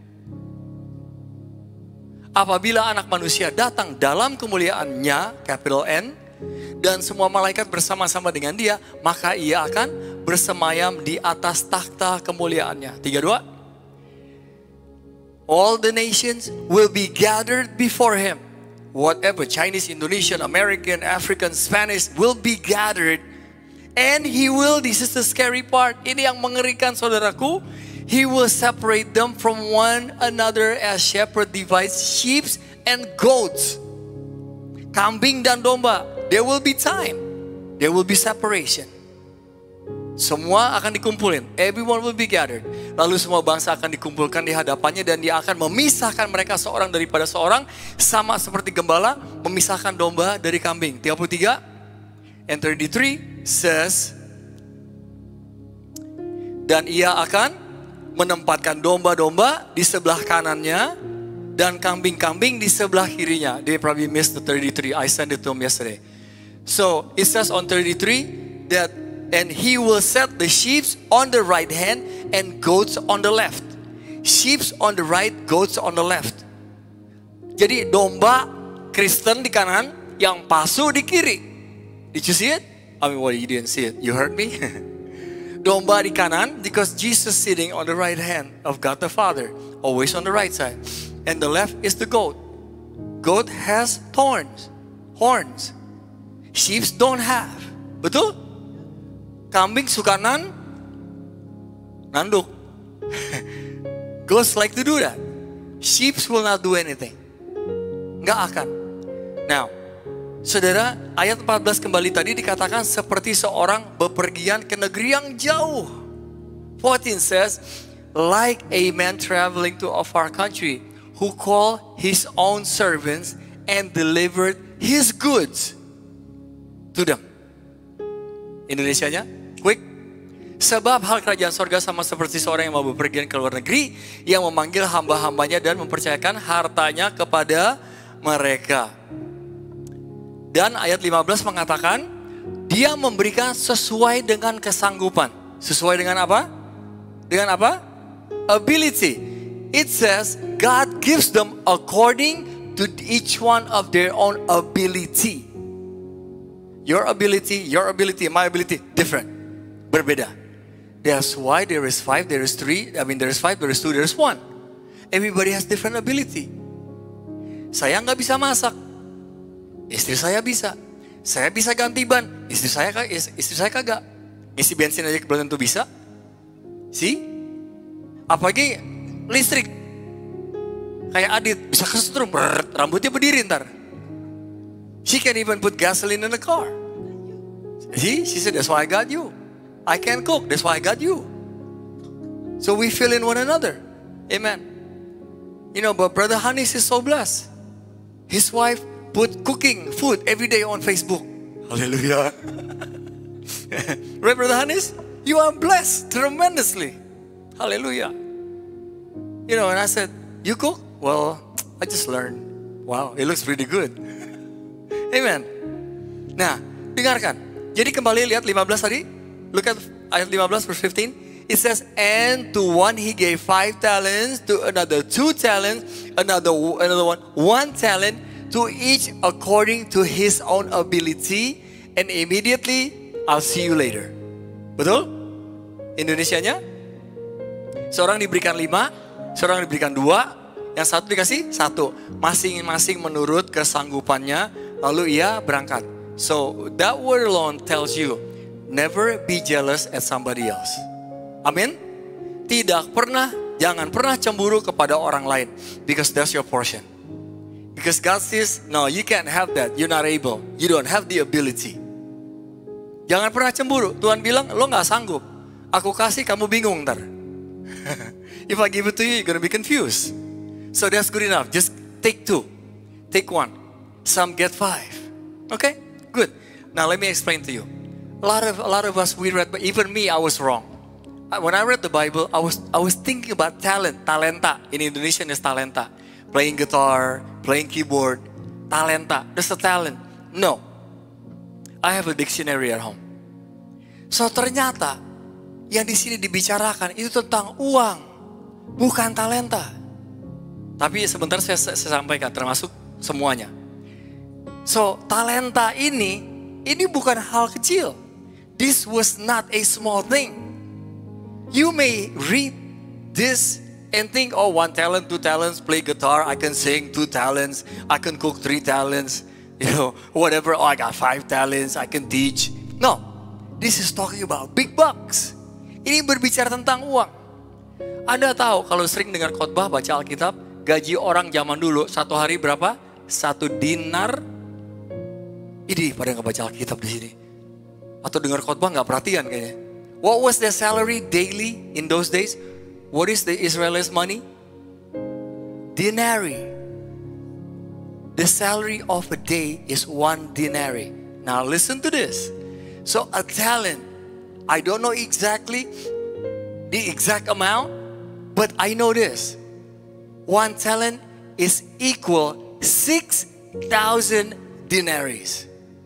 Apabila anak manusia datang dalam kemuliaannya, capital N, dan semua malaikat bersama-sama dengan dia, maka ia akan bersemayam di atas takhta kemuliaannya. 32. All the nations will be gathered before Him. Whatever, Chinese, Indonesian, American, African, Spanish, will be gathered. And He will, this is the scary part, ini yang mengerikan saudaraku, He will separate them from one another as shepherd divides sheep and goats. Kambing dan domba, there will be time. There will be separation. Semua akan dikumpulin. Everyone will be gathered. Lalu semua bangsa akan dikumpulkan di hadapannya dan Dia akan memisahkan mereka seorang daripada seorang, sama seperti gembala memisahkan domba dari kambing. 33 and 33 says, dan Ia akan menempatkan domba-domba di sebelah kanannya dan kambing-kambing di sebelah kirinya. They probably missed the 33. I sent it to them yesterday. So it says on 33 that, and He will set the sheep on the right hand and goats on the left. Sheep on the right, goats on the left. Jadi domba Kristen di kanan, yang palsu di kiri. Did you see it? I mean, well, you didn't see it. You heard me? Domba di kanan, because Jesus sitting on the right hand of God the Father, always on the right side. And the left is the goat. Goat has horns. Sheep don't have. Betul? Kambing suka nanduk. Goats like to do that. Sheep will not do anything. Nggak akan. Now, saudara, ayat 14 kembali tadi dikatakan seperti seorang bepergian ke negeri yang jauh. 14 says, like a man traveling to a far country, who called his own servants and delivered his goods to them. Indonesianya, quick. Sebab hal kerajaan sorga sama seperti seorang yang mau bepergian ke luar negeri, yang memanggil hamba-hambanya dan mempercayakan hartanya kepada mereka. Dan ayat 15 mengatakan, Dia memberikan sesuai dengan kesanggupan. Sesuai dengan apa? Dengan apa? Ability. It says, God gives them according to each one of their own ability. Your ability, my ability, different. Berbeda. That's why there is 5, there is 3, there is 5, there is 2, there is 1. Everybody has different ability. Saya nggak bisa masak. Istri saya bisa. Saya bisa ganti ban. Istri saya kagak. Isi bensin aja belum tentu bisa. See? Apalagi listrik. Kayak Adit bisa kesetrum, rambutnya berdiri ntar. She can even put gasoline in the car. See? She said, that's why I got you. I can cook, that's why I got you. So we fill in one another. Amen. You know, but Brother Hanis is so blessed. His wife put cooking food every day on Facebook. Hallelujah. Right, Brother Hanis? You are blessed tremendously. Hallelujah. You know, and I said, you cook? Well, I just learned. Wow, it looks pretty good. Amen. Nah, dengarkan. Jadi kembali lihat 15 tadi. Look at ayat 15 verse 15. It says, and to one He gave 5 talents, to another 2 talents, another one 1 talent, to each according to his own ability, and immediately I'll see you later. Betul? Indonesianya? Seorang diberikan 5, seorang diberikan 2, yang satu dikasih 1. Masing-masing menurut kesanggupannya, lalu ia berangkat. So that word alone tells you, never be jealous at somebody else. Amin? Tidak pernah Jangan pernah cemburu kepada orang lain. Because that's your portion. Because God says, no, you can't have that. You're not able. You don't have the ability. Jangan pernah cemburu. Tuhan bilang, lo gak sanggup. Aku kasih, kamu bingung ntar. If I give it to you, you're gonna be confused. So that's good enough. Just take 2. Take 1. Some get 5. Okay? Good. Now let me explain to you. A lot of us, we read, but even me, I was wrong. When I read the Bible, I was thinking about talenta. In Indonesian is talenta. Playing guitar, playing keyboard, talenta. That's a talent. No. I have a dictionary at home. So ternyata yang di sini dibicarakan itu tentang uang, bukan talenta. Tapi sebentar saya sampaikan termasuk semuanya. So talenta ini bukan hal kecil. This was not a small thing. You may read this and think, oh, 1 talent, 2 talents, play guitar, I can sing, 2 talents, I can cook, 3 talents, whatever, oh, I got 5 talents, I can teach. No, this is talking about big bucks. Ini berbicara tentang uang. Anda tahu kalau sering dengar khotbah baca Alkitab, gaji orang zaman dulu 1 hari berapa? 1 dinar. Ini pada nggak baca Alkitab di sini. Atau dengar khotbah nggak perhatian kayaknya. What was their salary daily in those days? What is the Israelites' money? Denari. The salary of a day is 1 denari. Now listen to this. So a talent, I don't know exactly the exact amount, but I know this. 1 talent is equal 6,000 denaries.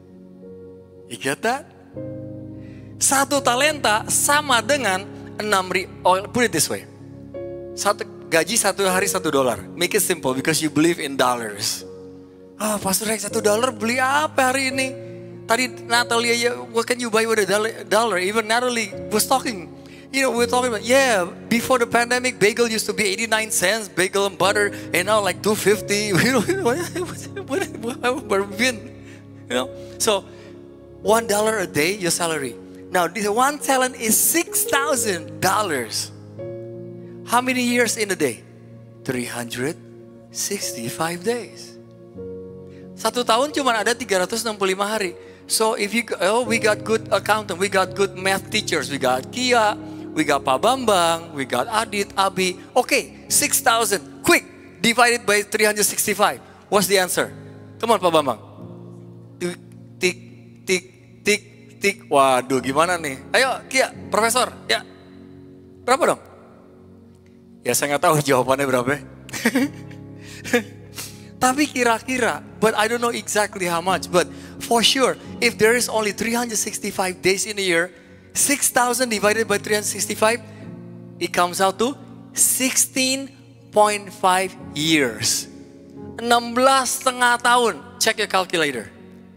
You get that? 1 talenta sama dengan 6,000. Oh, put it this way. Gaji 1 hari $1. Make it simple because you believe in dollars. Pastor Rex, $1 beli apa hari ini? Tadi Natalia, what can you buy with a dollar? Even Natalie was talking. We're talking about, before the pandemic, bagel used to be 89 cents, bagel and butter, and now like $2.50. Where have we been? So $1 a day, your salary. Now, this 1 talent is $6,000. How many years in a day? 365 days. 1 tahun cuma ada 365 hari. So if we got good accountant, we got good math teachers, we got Kia, we got Pak Bambang, we got Adit, Abi. Okay, 6,000. Quick, divided by 365. What's the answer? Come on, Pak Bambang. Tik, tik, tik. Waduh, gimana nih? Ayo, Kia, Profesor. Ya, berapa dong? Ya, saya nggak tahu jawabannya berapa. Tapi kira-kira, but I don't know exactly how much. But for sure, if there is only 365 days in a year, 6,000 divided by 365, it comes out to 16.5 years. 16,5 tahun. Check your calculator.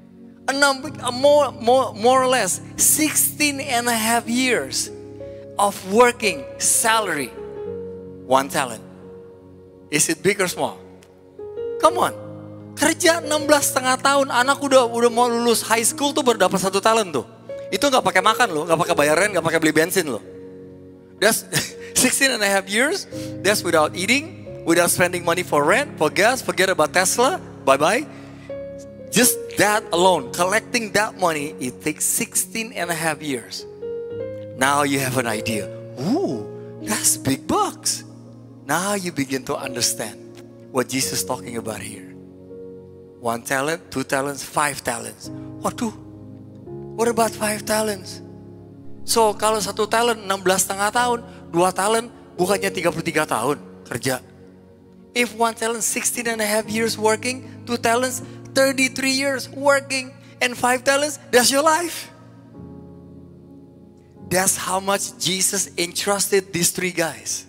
More or less 16.5 years of working salary. 1 talent. Is it big or small? Come on. Kerja 16,5 tahun. Anak udah mau lulus high school tuh baru dapat 1 talent tuh. Itu gak pakai makan loh, gak pakai bayar rent, gak pakai beli bensin loh. That's 16.5 years. That's without eating, without spending money for rent, for gas. Forget about Tesla. Bye-bye. Just that alone, collecting that money, it takes 16.5 years. Now you have an idea. Ooh, that's big bucks. Now you begin to understand what Jesus is talking about here. 1 talent, 2 talents, 5 talents. Waduh, what about 5 talents? So kalau 1 talent 16,5 tahun, 2 talent bukannya 33 tahun kerja. If 1 talent 16.5 years working, 2 talents 33 years working, and 5 talents, that's your life. That's how much Jesus entrusted these 3 guys.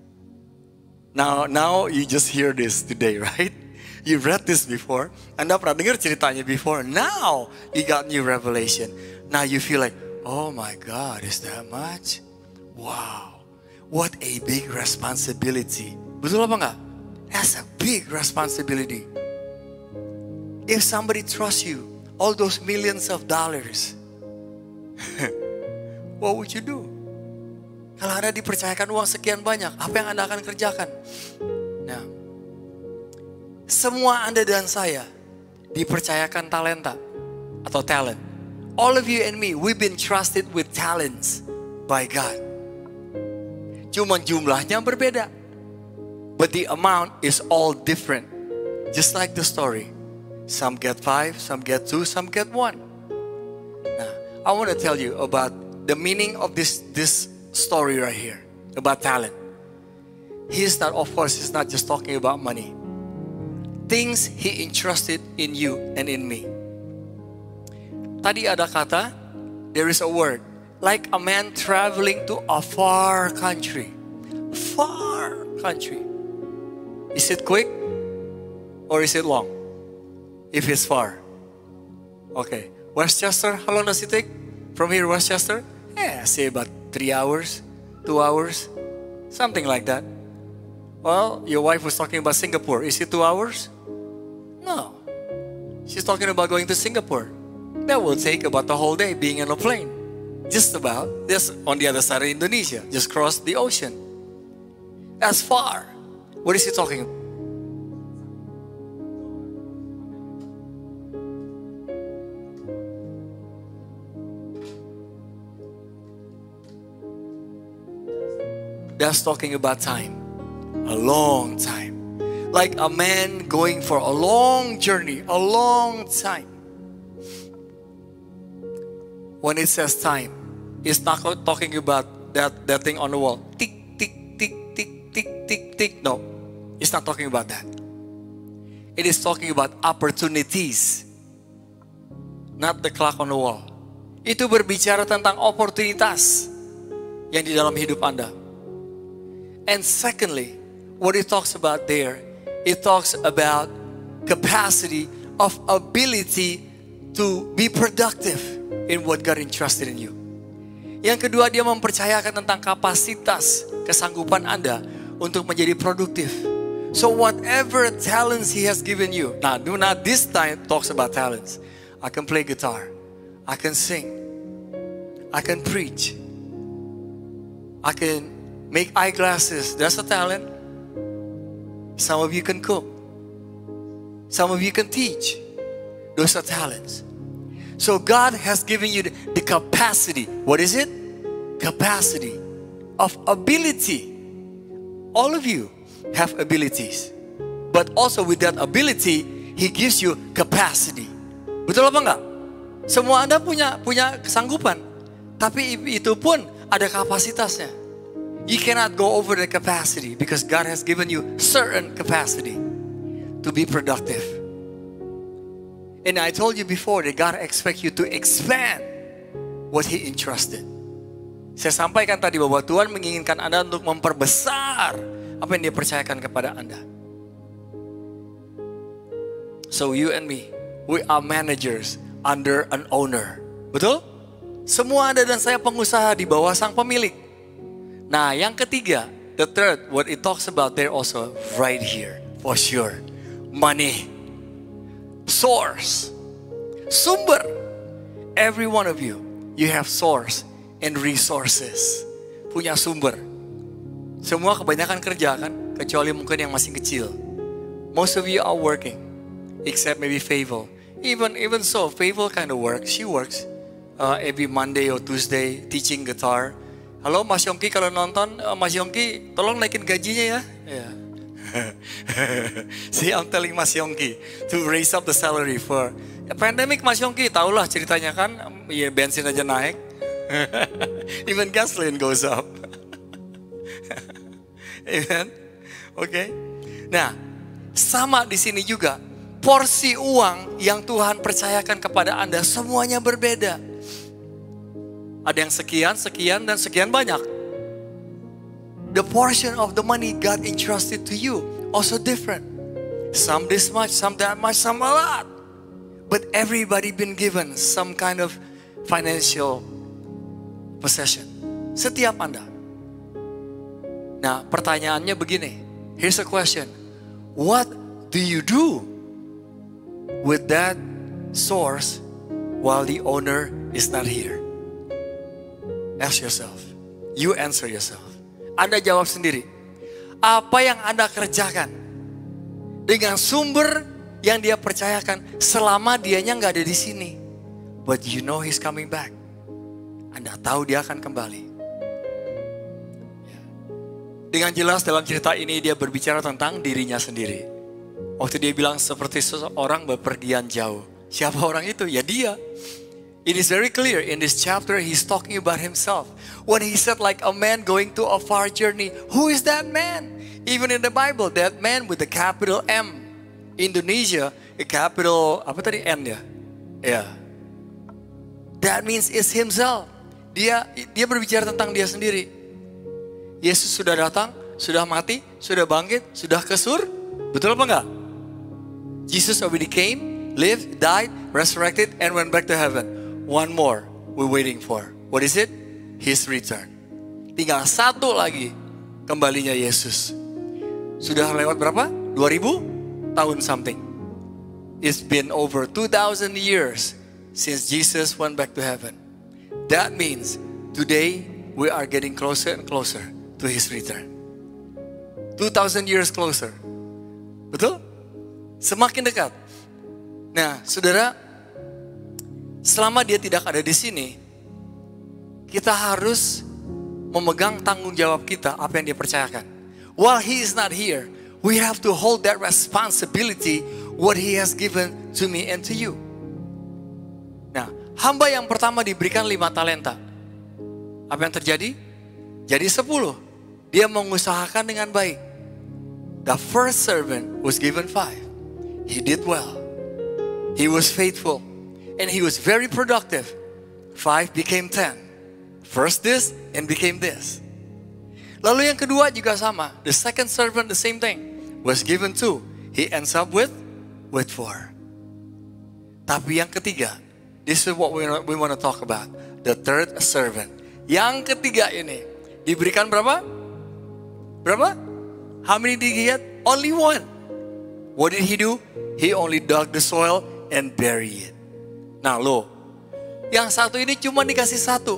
Now you just hear this today, right? You read this before. Anda pernah dengar ceritanya before. Now you got new revelation. Now you feel like, oh my God, is that much? Wow, what a big responsibility. Betul apa enggak? That's a big responsibility. If somebody trusts you, all those millions of dollars, what would you do? Kalau Anda dipercayakan uang sekian banyak, apa yang Anda akan kerjakan? Nah, semua Anda dan saya dipercayakan talenta atau talent. All of you and me, we've been trusted with talents by God. Cuman jumlahnya berbeda. But the amount is all different. Just like the story. Some get 5, some get 2, some get 1. Now, I want to tell you about the meaning of this story right here. About talent. He's not, of course, he's not just talking about money. Things He entrusted in you and in me. Tadi ada kata, there is a word. Like a man traveling to a far country. Far country. Is it quick? Or is it long? If it's far. Okay. Westchester, how long does it take? From here, Westchester? Yeah, say about 3 hours, 2 hours. Something like that. Well, your wife was talking about Singapore. Is it 2 hours? No. She's talking about going to Singapore. That will take about the whole day being on a plane. Just about. Just on the other side of Indonesia. Just cross the ocean. That's far. What is he talking about? That's talking about time. A long time. Like a man going for a long journey. A long time. When it says time, it's not talking about that thing on the wall. Tick, tick, tick, tick, tick, tick, tick. No. It's not talking about that. It is talking about opportunities. Not the clock on the wall. Itu berbicara tentang oportunitas yang di dalam hidup Anda. And secondly, what it talks about there, it talks about capacity of ability to be productive in what God entrusted in you. Yang kedua, dia mempercayakan tentang kapasitas kesanggupan Anda untuk menjadi produktif. So whatever talents He has given you. Now, do not this time talks about talents. I can play guitar. I can sing. I can preach. I can make eyeglasses. That's a talent. Some of you can cook. Some of you can teach. Those are talents. So God has given you the capacity. What is it? Capacity of ability. All of you have abilities. But also with that ability, He gives you capacity. Betul apa enggak? Semua Anda punya kesanggupan. Tapi itu pun ada kapasitasnya. You cannot go over the capacity because God has given you certain capacity to be productive. And I told you before that God expects you to expand what He entrusted. Saya sampaikan tadi bahwa Tuhan menginginkan Anda untuk memperbesar apa yang Dia percayakan kepada Anda. So you and me, we are managers under an owner. Betul? Semua Anda dan saya pengusaha di bawah sang pemilik. Nah, yang ketiga, the third, what it talks about there also, right here, for sure. Money. Source. Sumber. Every one of you have source and resources. Punya sumber. Semua kebanyakan kerja kan, kecuali mungkin yang masih kecil. Most of you are working, except maybe Fable. Even so, Fable kind of works. She works every Monday or Tuesday teaching guitar. Halo Mas Yongki, kalau nonton, Mas Yongki tolong naikin gajinya ya. Yeah. See, I'm telling Mas Yongki to raise up the salary for pandemic. Mas Yongki, tahulah ceritanya kan, ya bensin aja naik. Even gasoline goes up. Amen. Okay. Nah, sama di sini juga. Porsi uang yang Tuhan percayakan kepada Anda semuanya berbeda. Ada yang sekian, sekian, dan sekian banyak. The portion of the money God entrusted to you also different. Some this much, some that much, some a lot. But everybody been given some kind of financial possession. Setiap Anda. Nah, pertanyaannya begini. Here's a question. What do you do with that source while the owner is not here? Ask yourself. You answer yourself. Anda jawab sendiri. Apa yang Anda kerjakan dengan sumber yang dia percayakan selama dianya nggak ada di sini. But you know he's coming back. Anda tahu dia akan kembali. Dengan jelas dalam cerita ini dia berbicara tentang dirinya sendiri. Waktu dia bilang seperti seseorang bepergian jauh. Siapa orang itu? Ya dia. It is very clear in this chapter he's talking about himself. When he said like a man going to a far journey, who is that man? Even in the Bible, that man with the capital M. Indonesia, a capital, apa tadi? N ya? Ya. That means it's himself. Dia berbicara tentang dia sendiri. Yesus sudah datang, sudah mati, sudah bangkit, sudah ke surga. Betul apa enggak? Jesus already came, lived, died, resurrected, and went back to heaven. One more we're waiting for. What is it? His return. Tinggal satu lagi kembalinya Yesus. Sudah lewat berapa? 2000 tahun something. It's been over 2000 years since Jesus went back to heaven. That means today we are getting closer and closer to His return. 2000 years closer. Betul? Semakin dekat. Nah, saudara, selama dia tidak ada di sini, kita harus memegang tanggung jawab kita apa yang dia percayakan. While he is not here, we have to hold that responsibility what he has given to me and to you. Nah, hamba yang pertama diberikan 5 talenta. Apa yang terjadi? Jadi 10. Dia mengusahakan dengan baik. The first servant was given 5. He did well. He was faithful. And he was very productive. 5 became 10. First this and became this. Lalu yang kedua juga sama. The second servant, the same thing. Was given 2. He ends up with 4. Tapi yang ketiga, this is what we want to talk about. The third servant. Yang ketiga ini diberikan berapa? Berapa? How many did he get? Only 1. What did he do? He only dug the soil and buried it. Nah lo, yang satu ini cuma dikasih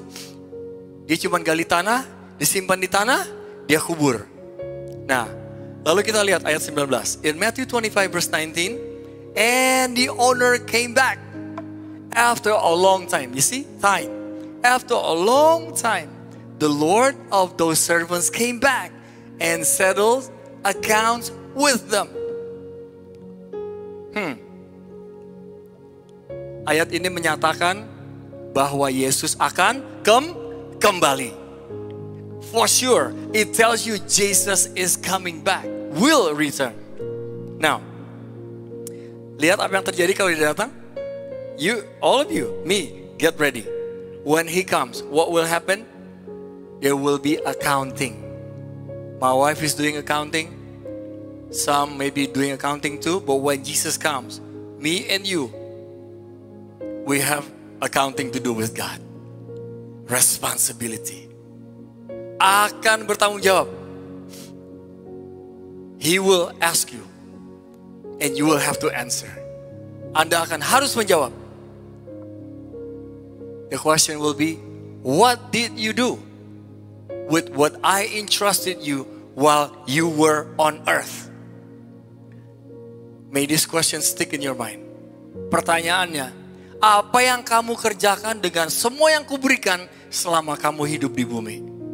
1. Dia cuma gali tanah, disimpan di tanah, dia kubur. Nah, lalu kita lihat ayat 19. In Matthew 25 verse 19, and the owner came back after a long time. You see? Time. After a long time, the Lord of those servants came back and settled accounts with them. Ayat ini menyatakan bahwa Yesus akan kembali. For sure, it tells you Jesus is coming back, will return. Now, lihat apa yang terjadi kalau dia datang. You, all of you, me, get ready. When he comes, what will happen? There will be accounting. My wife is doing accounting. Some may be doing accounting too. But when Jesus comes, me and you, we have accounting to do with God. Responsibility. Akan bertanggung jawab. He will ask you. And you will have to answer. Anda akan harus menjawab. The question will be, what did you do with what I entrusted you while you were on earth? May this question stick in your mind. Pertanyaannya, apa yang kamu kerjakan dengan semua yang kuberikan selama kamu hidup di bumi?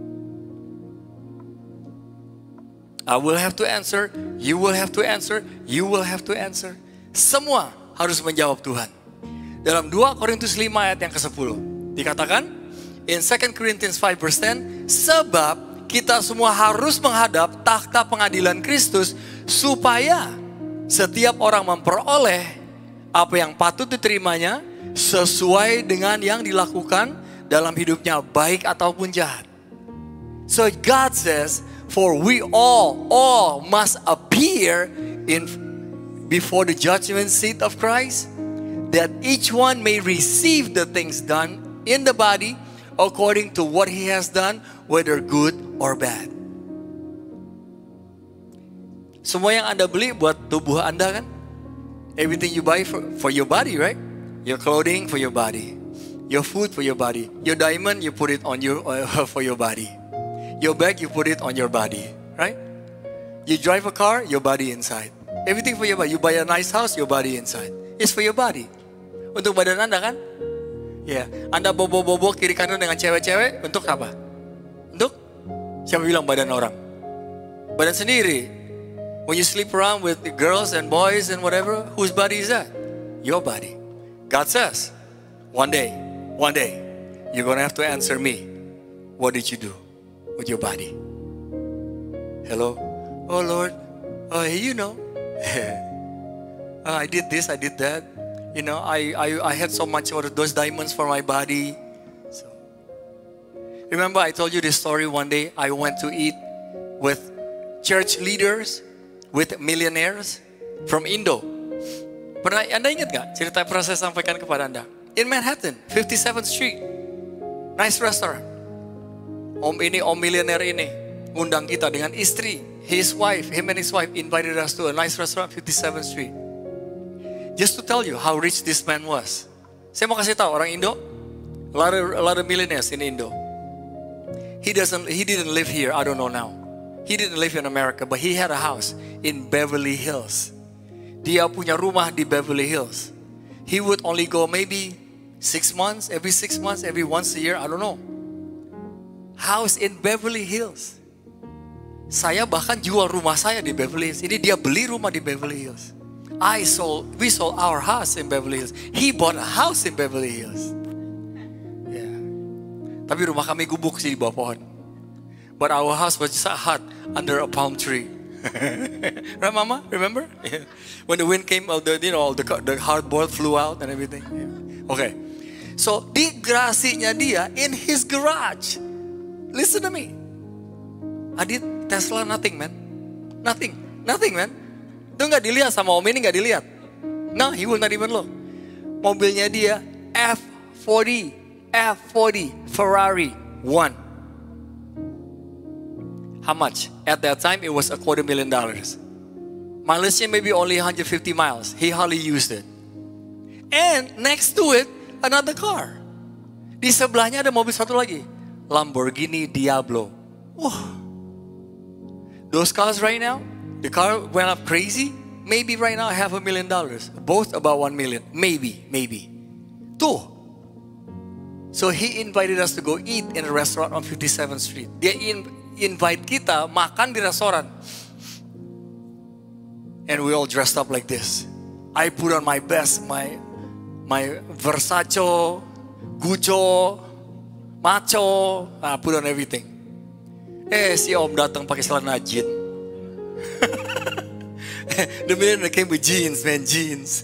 I will have to answer, you will have to answer, you will have to answer. Semua harus menjawab Tuhan. Dalam 2 Korintus 5 ayat yang ke-10 dikatakan, in 2 Corinthians 5 verse 10, sebab kita semua harus menghadap takhta pengadilan Kristus supaya setiap orang memperoleh apa yang patut diterimanya sesuai dengan yang dilakukan dalam hidupnya, baik ataupun jahat. So God says, for we all must appear before the judgment seat of Christ, that each one may receive the things done in the body according to what he has done, whether good or bad. Semua yang Anda beli buat tubuh Anda kan? Everything you buy for your body, right? Your clothing for your body. Your food for your body. Your diamond, you put it on for your body. Your bag, you put it on your body, right? You drive a car, your body inside. Everything for your body. You buy a nice house, your body inside. It's for your body. Untuk badan Anda kan? Ya, Anda bobo-bobo kiri kanan dengan cewek-cewek, untuk apa? Untuk? Siapa bilang badan orang? Badan sendiri. When you sleep around with the girls and boys and whatever, whose body is that? Your body. God says, one day, you're going to have to answer me. What did you do with your body? Hello? Oh Lord, oh you know. I did this, I did that. You know, I had so much of those diamonds for my body. So, remember I told you this story one day. I went to eat with church leaders, with millionaires from Indo. Pernah Anda ingat gak cerita yang pernah saya sampaikan kepada Anda? In Manhattan, 57th Street. Nice restaurant. Om millionaire ini undang kita dengan istri. Him and his wife invited us to a nice restaurant, 57th Street. Just to tell you how rich this man was. Saya mau kasih tahu orang Indo, a lot of millionaires in Indo. He didn't live here, I don't know now. He didn't live in America, but he had a house in Beverly Hills. Dia punya rumah di Beverly Hills. He would only go maybe 6 months, every once a year, I don't know. House in Beverly Hills. Saya bahkan jual rumah saya di Beverly Hills. Ini dia beli rumah di Beverly Hills. We sold our house in Beverly Hills. He bought a house in Beverly Hills. Yeah. Tapi rumah kami gubuk sih di bawah pohon. But our house was just a hut under a palm tree. Right, Mama? Remember? Yeah. When the wind came, the hardboard flew out and everything. Yeah. Okay. So di garasinya dia, in his garage. Listen to me. Adit, Tesla nothing man. Nothing man. Itu gak dilihat sama Om ini, gak dilihat. No, he will not even look. Mobilnya dia F40 Ferrari 1. How much? At that time it was $250,000. Mileage maybe only 150 miles. He hardly used it. And next to it another car. Di sebelahnya ada mobil satu lagi, Lamborghini Diablo. Wah. Those cars right now, the car went up crazy. Maybe right now $500,000. Both about 1 million. Maybe. Tuh. So he invited us to go eat in a restaurant on 57th Street. Dia invite kita makan di restoran. And we all dressed up like this. I put on my best, my Versace, Gucci, Macho. I put on everything. Si Om datang pakai celana jeans. The millionaire came with jeans, man, jeans.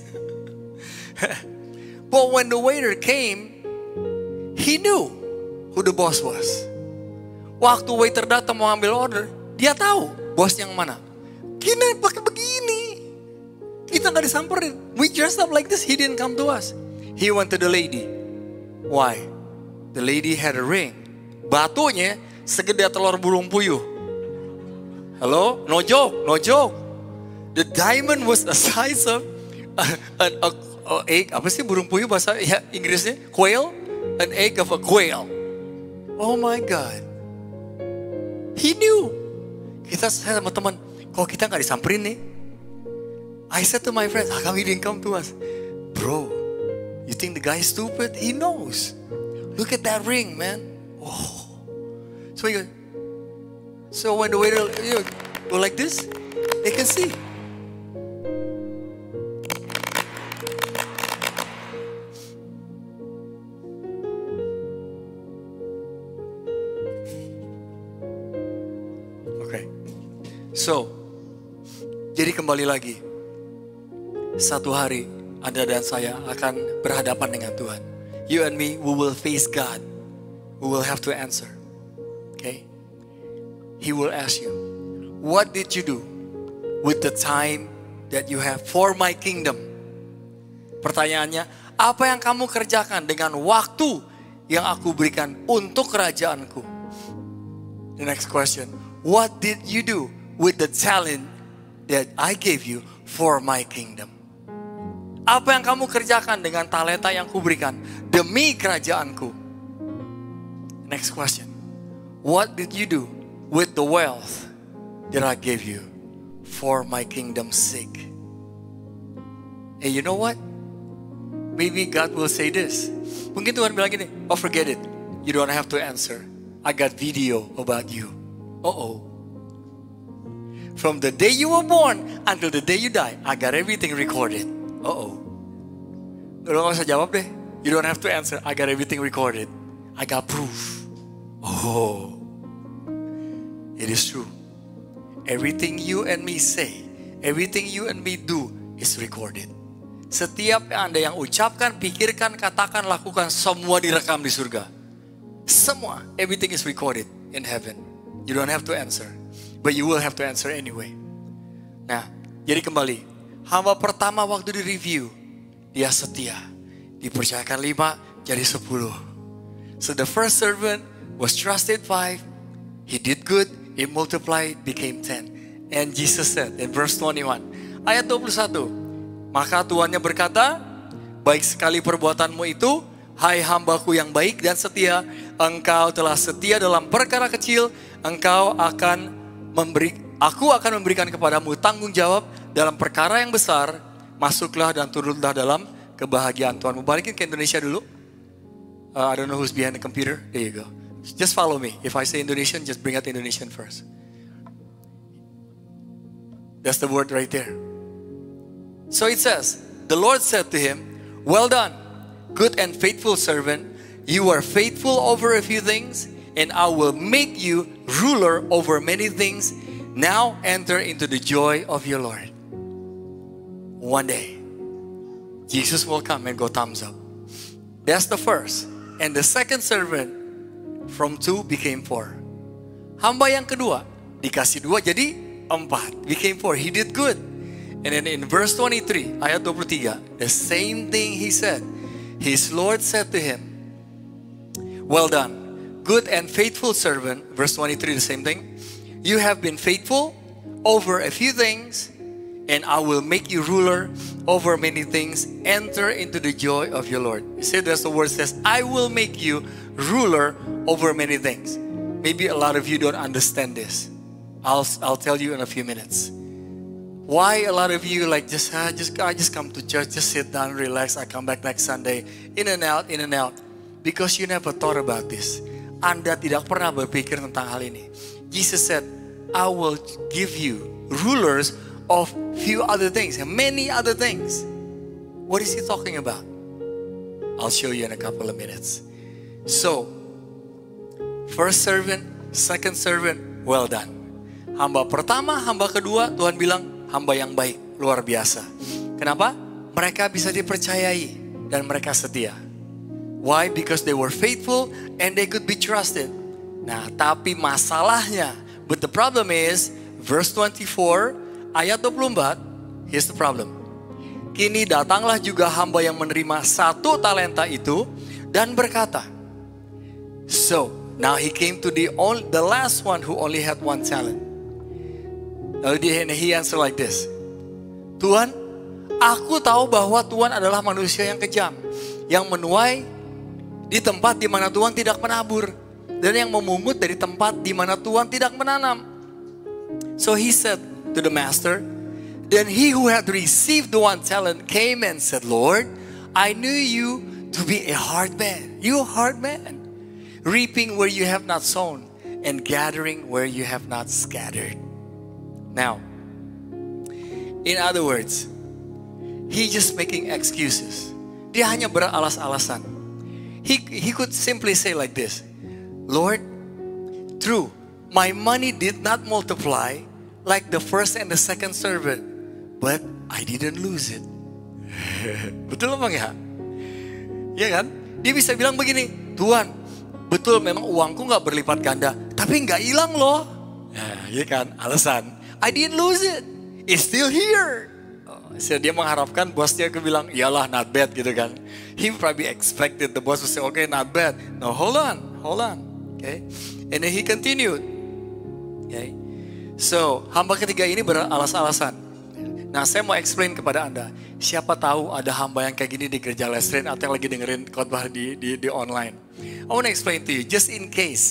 But when the waiter came, he knew who the boss was. Waktu waiter datang mau ambil order, dia tahu bos yang mana. Kita pakai begini, kita nggak disamperin. We dressed up like this. He didn't come to us. He went to the lady. Why? The lady had a ring. Batunya segede telur burung puyuh. Hello? No joke. The diamond was the size of an egg. Apa sih burung puyuh bahasa Inggrisnya? Quail? An egg of a quail. Oh my God. He knew. Saya sama teman, kok kita gak disamperin nih? I said to my friends, how come he didn't come to us? Bro, you think the guy is stupid? He knows. Look at that ring, man. Oh. So when the waiter go like this, they can see. Okay. So, jadi kembali lagi. Satu hari Anda dan saya akan berhadapan dengan Tuhan. You and me, we will face God. We will have to answer. Okay? He will ask you, what did you do with the time that you have for my kingdom? Pertanyaannya, apa yang kamu kerjakan dengan waktu yang aku berikan untuk kerajaanku? The next question, what did you do with the talent that I gave you for my kingdom? Apa yang kamu kerjakan dengan talenta yang kuberikan demi kerajaanku? Next question. What did you do with the wealth that I gave you for my kingdom's sake. And you know what? Maybe God will say this. Mungkin Tuhan bilang gini, oh forget it. You don't have to answer. I got video about you. From the day you were born until the day you die, I got everything recorded. Lo gak usah jawab deh. You don't have to answer. I got everything recorded. I got proof. It is true. Everything you and me say, everything you and me do is recorded. Setiap Anda yang ucapkan, pikirkan, katakan, lakukan, semua direkam di surga. Semua, everything is recorded in heaven. You don't have to answer, but you will have to answer anyway. Nah, jadi kembali, hamba pertama waktu di review, dia setia. Dipercayakan 5, jadi 10. So the first servant was trusted 5. He did good, it multiplied, became 10. And Jesus said in verse 21, ayat 21, maka tuannya berkata, baik sekali perbuatanmu itu, hai hambaku yang baik dan setia, engkau telah setia dalam perkara kecil, aku akan memberikan kepadamu tanggung jawab dalam perkara yang besar, masuklah dan turutlah dalam kebahagiaan Tuhanmu. Balikin ke Indonesia dulu. I don't know who's behind the computer. There you go. Just follow me. If I say Indonesian, just bring out Indonesian first. That's the word right there. So it says, the Lord said to him, well done, good and faithful servant. You are faithful over a few things, and I will make you ruler over many things. Now enter into the joy of your Lord. One day, Jesus will come and go thumbs up. That's the first. And the second servant, from 2 became 4. Hamba yang kedua, dikasih 2 jadi 4. Became 4. He did good. And then in verse 23, ayat 23, the same thing he said. His Lord said to him, well done, good and faithful servant. Verse 23, the same thing. You have been faithful over a few things, and I will make you ruler over many things. Enter into the joy of your Lord. You see, that's the word says, I will make you ruler over many things. Maybe a lot of you don't understand this. I'll tell you in a few minutes. Why a lot of you like I just come to church, just sit down, relax, I come back next Sunday, in and out. Because you never thought about this. Anda tidak pernah berpikir tentang hal ini. Jesus said, I will give you rulers of few other things, and many other things. What is he talking about? I'll show you in a couple of minutes. So, first servant, second servant, well done. Hamba pertama, hamba kedua, Tuhan bilang, hamba yang baik, luar biasa. Kenapa? Mereka bisa dipercayai dan mereka setia. Why? Because they were faithful and they could be trusted. Nah, tapi masalahnya, but the problem is, verse 24, ayat 24, here's the problem. Kini datanglah juga hamba yang menerima 1 talenta itu dan berkata, so, now he came to the last one who only had 1 talent. Lalu he answered like this. Tuhan, aku tahu bahwa Tuhan adalah manusia yang kejam, yang menuai di tempat di mana Tuhan tidak menabur, dan yang memungut dari tempat di mana Tuhan tidak menanam. So he said to the master, then he who had received the 1 talent came and said, Lord, I knew you to be a hard man. You a hard man, reaping where you have not sown, and gathering where you have not scattered. Now, in other words, he just making excuses. Dia hanya beralas-alasan. He could simply say like this, Lord, true, my money did not multiply like the first and the second servant, but I didn't lose it. Betul bang ya? Ya kan? Dia bisa bilang begini, Tuhan, betul memang uangku gak berlipat ganda, tapi gak hilang loh. Nah, ya kan? Alasan. I didn't lose it. It's still here. So dia mengharapkan bosnya bilang, iyalah not bad gitu kan. He probably expected the boss to say, okay, not bad. No, hold on. Okay. And then he continued. Okay. So, hamba ketiga ini beralas-alasan. Nah, saya mau explain kepada Anda. Siapa tahu ada hamba yang kayak gini di gereja Lestrin atau yang lagi dengerin khotbah di online. I want to explain to you, just in case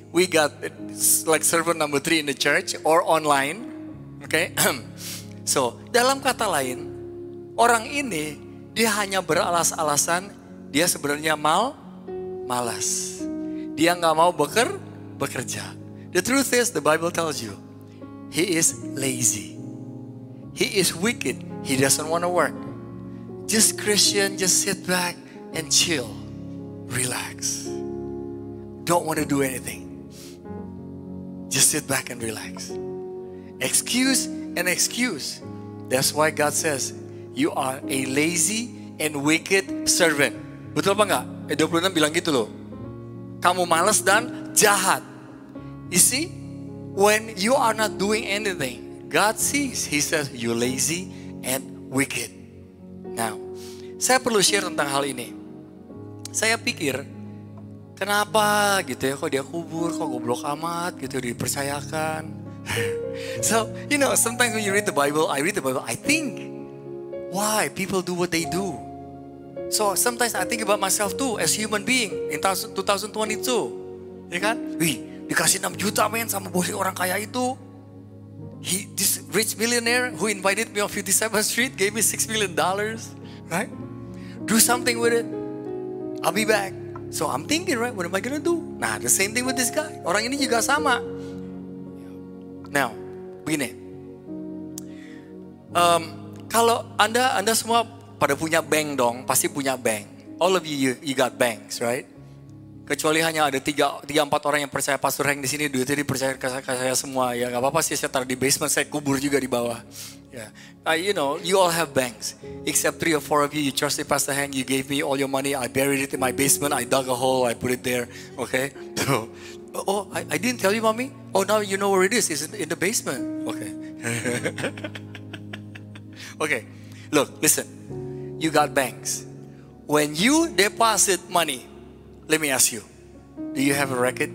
we got like servant number 3 in the church or online. Okay. So, dalam kata lain, orang ini dia hanya beralas-alasan dia sebenarnya malas. Dia nggak mau bekerja. The truth is, the Bible tells you, he is lazy. He is wicked. He doesn't want to work. Just Christian, just sit back and chill. Relax. Don't want to do anything. Just sit back and relax. Excuse and excuse. That's why God says, you are a lazy and wicked servant. Betul apa enggak? 26 bilang gitu loh. Kamu malas dan jahat. You see, when you are not doing anything, God sees. He says, you lazy and wicked. Now, saya perlu share tentang hal ini. Saya pikir, kenapa gitu ya, kok dia kubur, kok goblok amat gitu dipercayakan. So, you know, sometimes when you read the Bible, I think, why people do what they do. So, sometimes I think about myself too, as human being, in 2022. Ya kan? Wih, dikasih 6 juta men sama bos orang kaya itu. This rich millionaire who invited me on 57th Street gave me $6 million. Right? Do something with it. I'll be back. So I'm thinking, right, what am I gonna do? Nah, the same thing with this guy. Orang ini juga sama. Now, begini. Kalau Anda semua pada punya bank dong, pasti punya bank. All of you got banks, right? Kecuali hanya ada 3-4 orang yang percaya Pastor Hank di sini, duitnya dipercaya ke saya semua. Ya nggak apa-apa sih, saya taruh di basement, saya kubur juga di bawah. Yeah. You know, you all have banks. Except 3 or 4 of you trusted Pastor Hank. You gave me all your money. I buried it in my basement. I dug a hole. I put it there. Okay. So, I didn't tell you, mommy. Oh, now you know where it is. It's in the basement. Okay. Okay. Look, listen. You got banks. When you deposit money, let me ask you, do you have a record?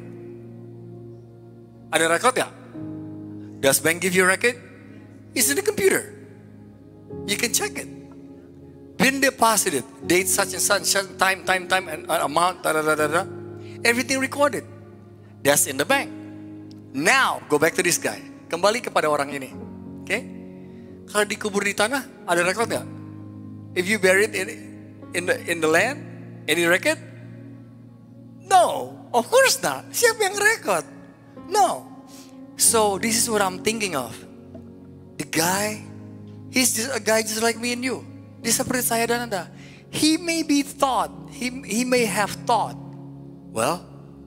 Ada record ya? Does bank give you a record? It's in the computer. You can check it. Been deposited, date such and such, time, and amount, everything recorded. That's in the bank. Now, go back to this guy. Kembali kepada orang ini. Okay? Kalau dikubur di tanah, ada record nggak? If you buried in the land, any record? No, of course not. Siapa yang record? No. So this is what I'm thinking of. The guy, he's just a guy just like me and you. Dia seperti saya dan Anda. He may have thought, well,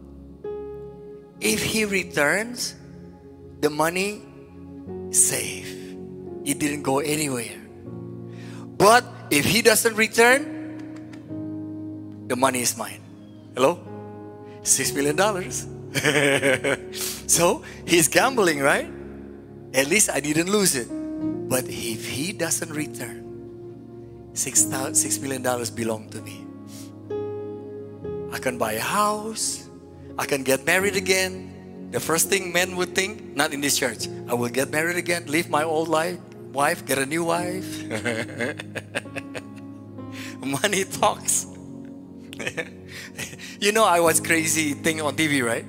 if he returns, the money safe. It didn't go anywhere. But if he doesn't return, the money is mine. Hello? $6 million. So he's gambling, right? At least I didn't lose it. But if he doesn't return, $6 million belong to me. I can buy a house. I can get married again. The first thing men would think, not in this church, I will get married again, leave my old wife, get a new wife. Money talks. You know, I watch crazy thing on TV, right?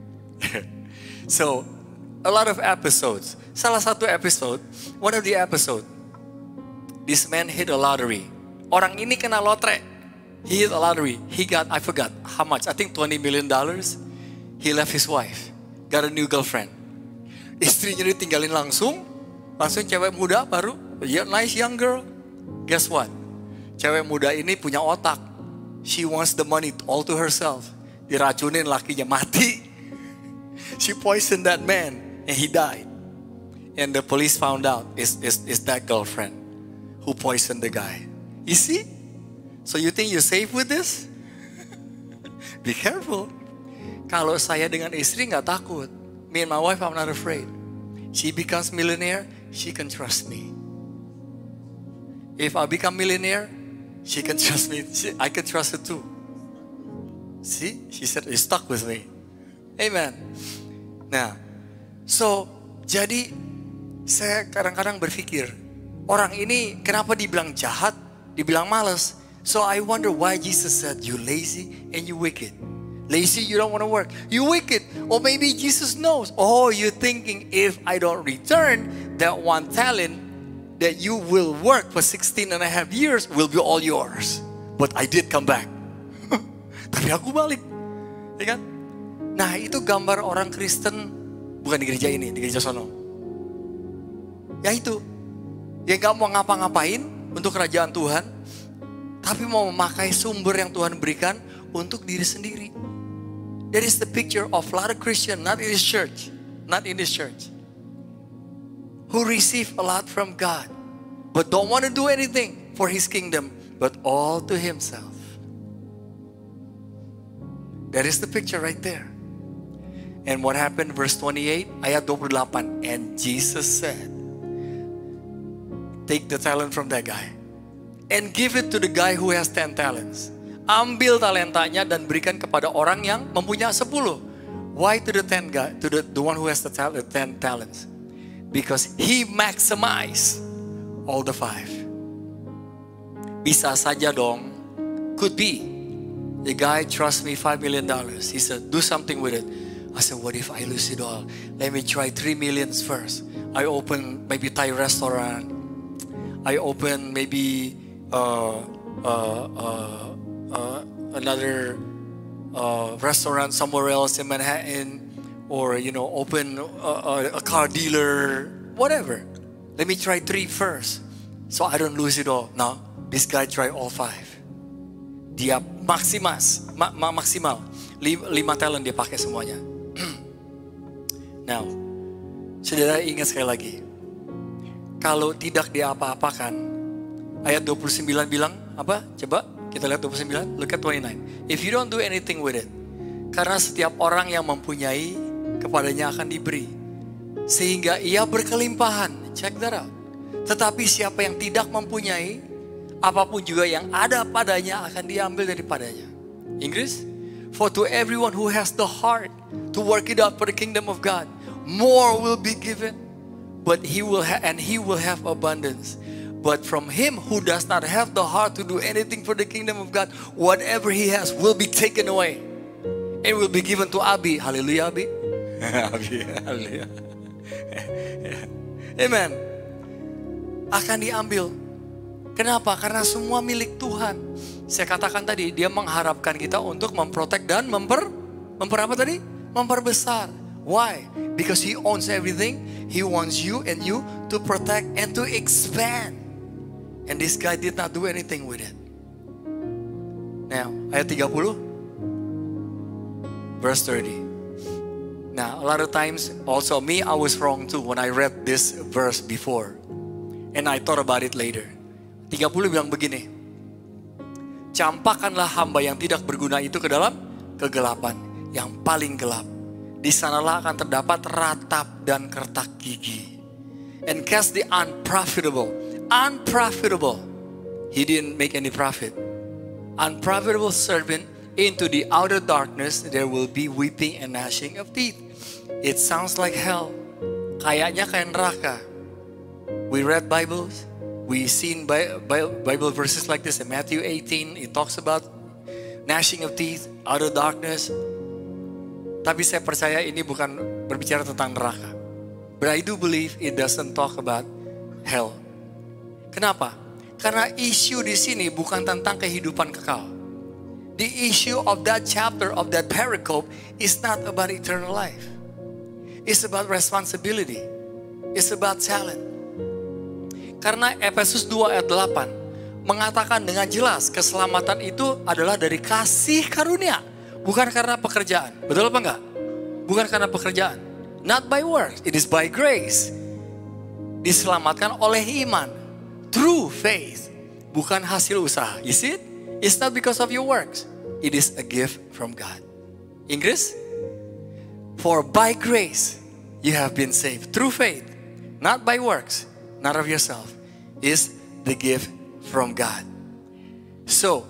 So, a lot of episodes. Salah satu episode, one of the episode, this man hit a lottery. Orang ini kena lotre. He hit a lottery. He got, I forgot how much. I think $20 million. He left his wife, got a new girlfriend. Istrinya ditinggalin langsung cewek muda baru, nice young girl. Guess what? Cewek muda ini punya otak. She wants the money all to herself. Diracunin lakinya mati. She poisoned that man and he died. And the police found out it's that girlfriend who poisoned the guy. You see? So you think you're safe with this? Be careful. Kalau saya dengan istri nggak takut. Me and my wife, I'm not afraid. She becomes millionaire, she can trust me. If I become millionaire, she can trust me. I can trust her too. See? She said, you're stuck with me. Amen. Nah, so jadi saya kadang-kadang berpikir, orang ini kenapa dibilang jahat, dibilang malas. So I wonder why Jesus said, you lazy and you wicked. Lazy, you don't want to work. You wicked. Or maybe Jesus knows. Oh, you're thinking if I don't return that one talent that you will work for 16 and a half years will be all yours. But I did come back. Tapi aku balik. Ya kan? Nah, itu gambar orang Kristen, bukan di gereja ini, di gereja sono. Ya itu. Yang gak mau ngapa-ngapain untuk kerajaan Tuhan, tapi mau memakai sumber yang Tuhan berikan untuk diri sendiri. That is the picture of a lot of Christians, not in this church, who receive a lot from God, but don't want to do anything for His kingdom, but all to himself. That is the picture right there. And what happened? Verse 28, ayat 28. And Jesus said, take the talent from that guy and give it to the guy who has 10 talents. Ambil talentanya dan berikan kepada orang yang mempunyai 10. Why to the 10 guy? To the one who has the 10 talents? Because he maximized all the 5. Bisa saja dong. Could be. The guy trusts me $5 million. He said, do something with it. I said, what if I lose it all? Let me try 3 million first. I open maybe Thai restaurant. I open maybe another restaurant somewhere else in Manhattan, or open a car dealer, whatever. Let me try 3 first, so I don't lose it all. No, this guy tried all 5. Dia maksimal 5 talent dia pakai semuanya. Now, saudara ingat sekali lagi, kalau tidak diapa-apakan, ayat 29 bilang apa? Coba kita lihat 29, look at 29. If you don't do anything with it, karena setiap orang yang mempunyai, kepadanya akan diberi, sehingga ia berkelimpahan. Check that out. Tetapi siapa yang tidak mempunyai, apapun juga yang ada padanya akan diambil daripadanya. Inggris? For to everyone who has the heart to work it out for the kingdom of God, more will be given, but he will have abundance. But from him who does not have the heart to do anything for the kingdom of God, whatever he has will be taken away. It will be given to Abi. Hallelujah, Abi. Abi, hallelujah. Amen. Akan diambil. Kenapa? Karena semua milik Tuhan. Saya katakan tadi, dia mengharapkan kita untuk memprotek dan apa tadi? Memperbesar. Why? Because he owns everything. He wants you and you to protect and to expand. And this guy did not do anything with it. Now, ayat 30, verse 30. Now, a lot of times, also me, I was wrong too when I read this verse before. And I thought about it later. 30 bilang begini, campakkanlah hamba yang tidak berguna itu ke dalam kegelapan yang paling gelap. Di sanalah akan terdapat ratap dan kertak gigi. And cast the unprofitable. He didn't make any profit. Unprofitable servant into the outer darkness. There will be weeping and gnashing of teeth. It sounds like hell. Kayaknya kayak neraka. We read Bibles. We seen Bible verses like this in Matthew 18. It talks about gnashing of teeth, outer darkness. Tapi saya percaya ini bukan berbicara tentang neraka. But I do believe it doesn't talk about hell. Kenapa? Karena isu di sini bukan tentang kehidupan kekal. The issue of that chapter, of that pericope, is not about eternal life. It's about responsibility. It's about talent. Karena Efesus 2 ayat 8 mengatakan dengan jelas keselamatan itu adalah dari kasih karunia, bukan karena pekerjaan. Betul apa enggak? Bukan karena pekerjaan. Not by works, it is by grace. Diselamatkan oleh iman, through faith, bukan hasil usaha. You see it? It's not because of your works. It is a gift from God. Inggris? For by grace you have been saved through faith, not by works, not of yourself, is the gift from God. So,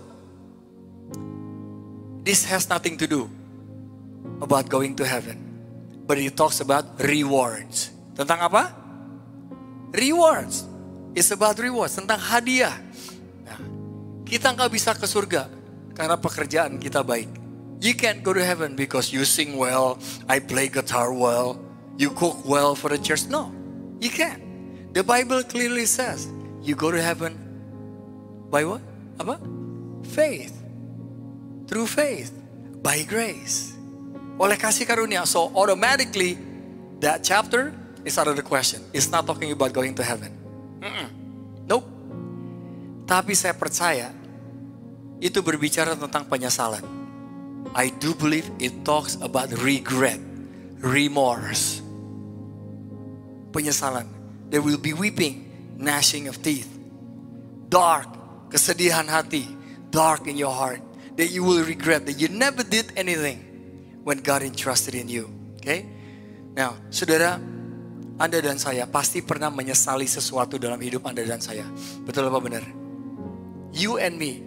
this has nothing to do about going to heaven, but it talks about rewards. Tentang apa? Rewards. It's about rewards, tentang hadiah. Nah, kita nggak bisa ke surga karena pekerjaan kita baik. You can't go to heaven because you sing well, I play guitar well, you cook well for the church. No, you can't. The Bible clearly says, you go to heaven by what? Apa? Faith. Through faith. By grace. Oleh kasih karunia. So automatically, that chapter is out of the question. It's not talking about going to heaven. Nope. Tapi saya percaya, itu berbicara tentang penyesalan. I do believe it talks about regret, remorse, penyesalan. There will be weeping, gnashing of teeth, dark, kesedihan hati, dark in your heart, that you will regret that you never did anything when God entrusted in you. Okay? Now, saudara, Anda dan saya pasti pernah menyesali sesuatu dalam hidup Anda dan saya. Betul apa benar? You and me,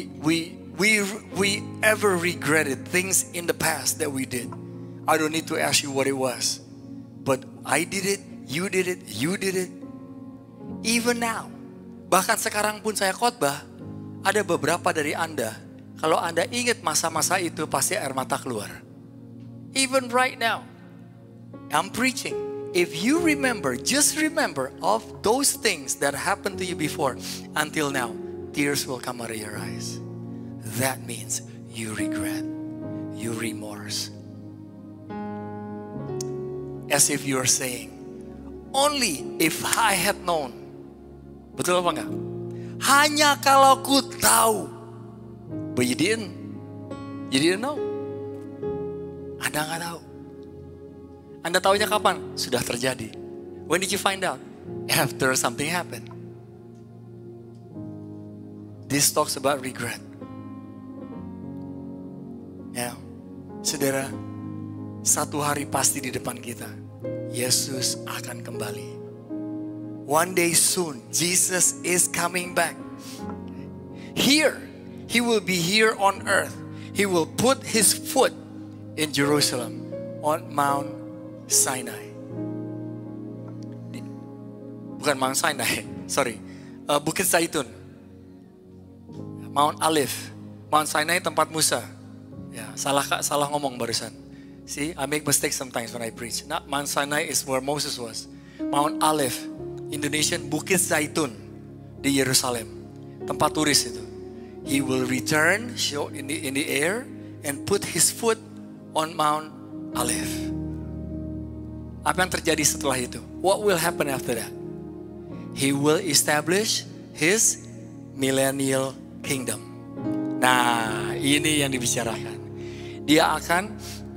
we ever regretted things in the past that we did. I don't need to ask you what it was. But I did it, you did it, you did it. Even now. Bahkan sekarang pun saya khotbah, ada beberapa dari Anda, kalau Anda ingat masa-masa itu pasti air mata keluar. Even right now, I'm preaching. If you remember, just remember of those things that happened to you before until now, tears will come out of your eyes. That means you regret, you remorse. As if you are saying, only if I had known. Betul apa enggak? Hanya kalau ku tahu. But you didn't. You didn't know. Anda nggak tahu. Anda tahunya kapan? Sudah terjadi. When did you find out? After something happened. This talks about regret. Ya, saudara, satu hari pasti di depan kita, Yesus akan kembali. One day soon, Jesus is coming back. Here, He will be here on earth. He will put His foot in Jerusalem on Mount Sinai. Bukan Mount Sinai, sorry. Bukit Zaitun. Mount Alif. Mount Sinai tempat Musa. Ya, salah ngomong barusan. See, I make mistakes sometimes when I preach. Not Mount Sinai is where Moses was. Mount Alif, Indonesian Bukit Zaitun di Yerusalem. Tempat turis itu. He will return, show in the air, and put his foot on Mount Alif. Apa yang terjadi setelah itu? What will happen after that? He will establish his millennial kingdom. Nah, ini yang dibicarakan. Dia akan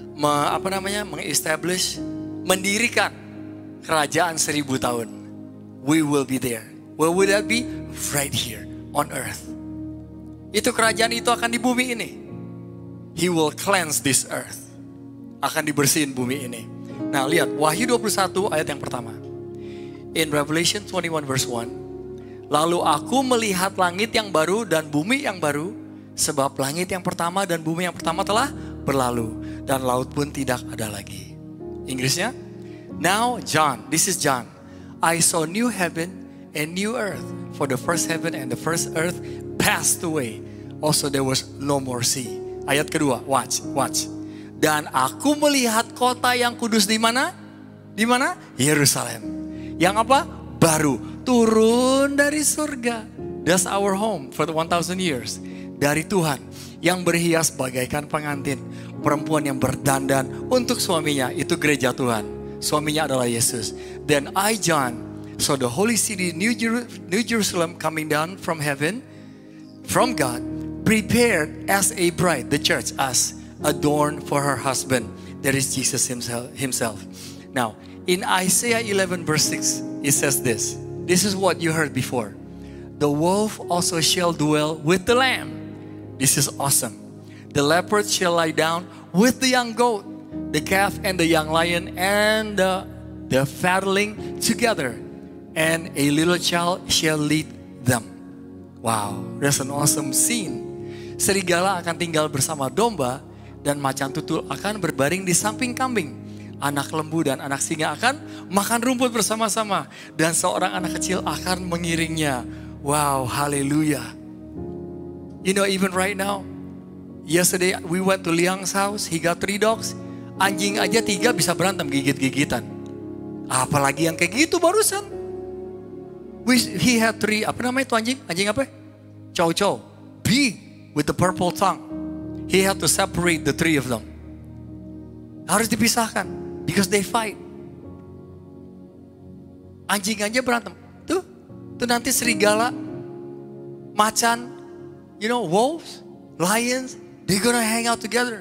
mengestablish, mendirikan kerajaan 1000 tahun. We will be there. Where will that be? Right here on earth. Itu kerajaan itu akan di bumi ini. He will cleanse this earth. Akan dibersihin bumi ini. Nah, lihat Wahyu 21 ayat yang pertama. In Revelation 21 verse 1. Lalu aku melihat langit yang baru dan bumi yang baru, sebab langit yang pertama dan bumi yang pertama telah berlalu, dan laut pun tidak ada lagi. Inggrisnya, now John, this is John, I saw new heaven and new earth, for the first heaven and the first earth passed away. Also there was no more sea. Ayat kedua, watch. Dan aku melihat kota yang kudus di mana? Di mana? Yerusalem. Yang apa? Baru, turun dari surga. That's our home for the 1000 years. Dari Tuhan yang berhias bagaikan pengantin, perempuan yang berdandan untuk suaminya, itu gereja Tuhan. Suaminya adalah Yesus. Then I, John, saw the holy city, New Jerusalem, coming down from heaven, from God, prepared as a bride, the church, us, adorned for her husband. That is Jesus himself. Now, in Isaiah 11 verse 6, it says this. This is what you heard before. The wolf also shall dwell with the lamb. This is awesome. The leopard shall lie down with the young goat, the calf and the young lion, and the fatling together, and a little child shall lead them. Wow, that's an awesome scene. Serigala akan tinggal bersama domba, dan macan tutul akan berbaring di samping kambing. Anak lembu dan anak singa akan makan rumput bersama-sama, dan seorang anak kecil akan mengiringnya. Wow, haleluya. You know, even right now, Yesterday we went to Liang's house. He got 3 dogs. Anjing aja 3 bisa berantem gigit-gigitan. Apalagi yang kayak gitu barusan. He had 3, apa namanya itu anjing? Anjing apa? Chow chow. Big with the purple tongue. He had to separate the 3 of them. Harus dipisahkan because they fight. Anjing aja berantem. Tuh nanti serigala, macan, you know, wolves, lions, they're gonna hang out together.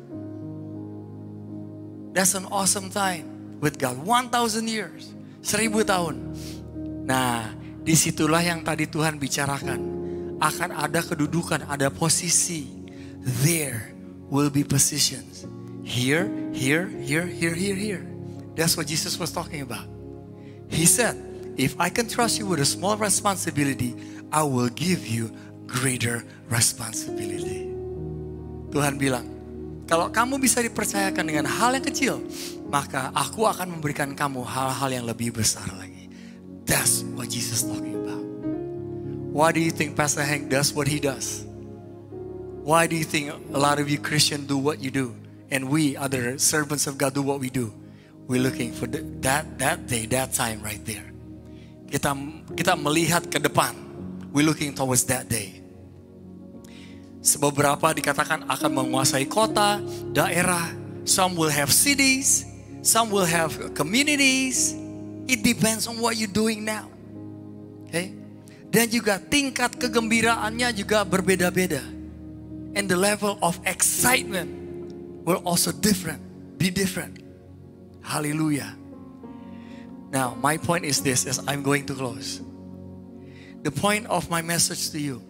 That's an awesome time with God. 1,000 years, 1,000 tahun. Nah, disitulah yang tadi Tuhan bicarakan. Akan ada kedudukan, ada posisi. There will be positions. Here, here, here, here, here, here. That's what Jesus was talking about. He said, if I can trust you with a small responsibility, I will give you greater responsibility. Tuhan bilang, kalau kamu bisa dipercayakan dengan hal yang kecil, maka aku akan memberikan kamu hal-hal yang lebih besar lagi. That's what Jesus talking about. Why do you think Pastor Hank does what he does? Why do you think a lot of you Christians do what you do? And we, other servants of God, do what we do? We're looking for that day, that time right there. Kita melihat ke depan. We're looking towards that day. Beberapa dikatakan akan menguasai kota, daerah. Some will have cities. Some will have communities. It depends on what you're doing now. Okay? Dan juga tingkat kegembiraannya juga berbeda-beda. And the level of excitement will also be different. Hallelujah. Now, my point is this as I'm going to close. The point of my message to you,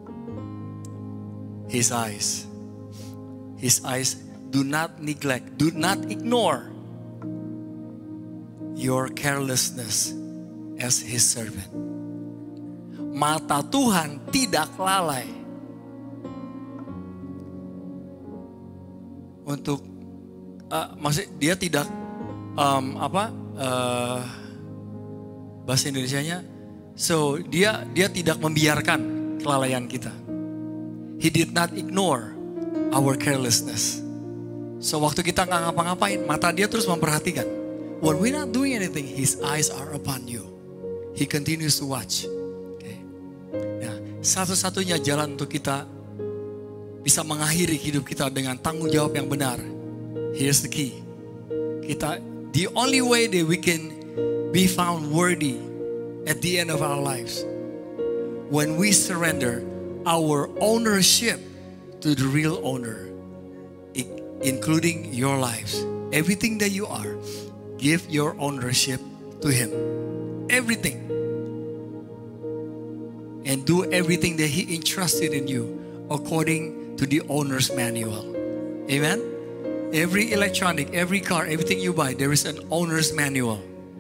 His eyes. His eyes, do not neglect, do not ignore your carelessness as His servant. Mata Tuhan tidak lalai untuk maksud dia tidak bahasa Indonesianya, so dia tidak membiarkan kelalaian kita. He did not ignore our carelessness. So waktu kita nggak ngapa-ngapain, mata dia terus memperhatikan. When we're not doing anything, His eyes are upon you. He continues to watch. Okay. Nah, satu-satunya jalan untuk kita bisa mengakhiri hidup kita dengan tanggung jawab yang benar. Here's the key. The only way that we can be found worthy at the end of our lives, when we surrender our ownership to the real owner, including your lives, everything that you are, give your ownership to Him. Everything. And do everything that He entrusted in you according to the owner's manual. Amen? Every electronic, every car, everything you buy, there is an owner's manual.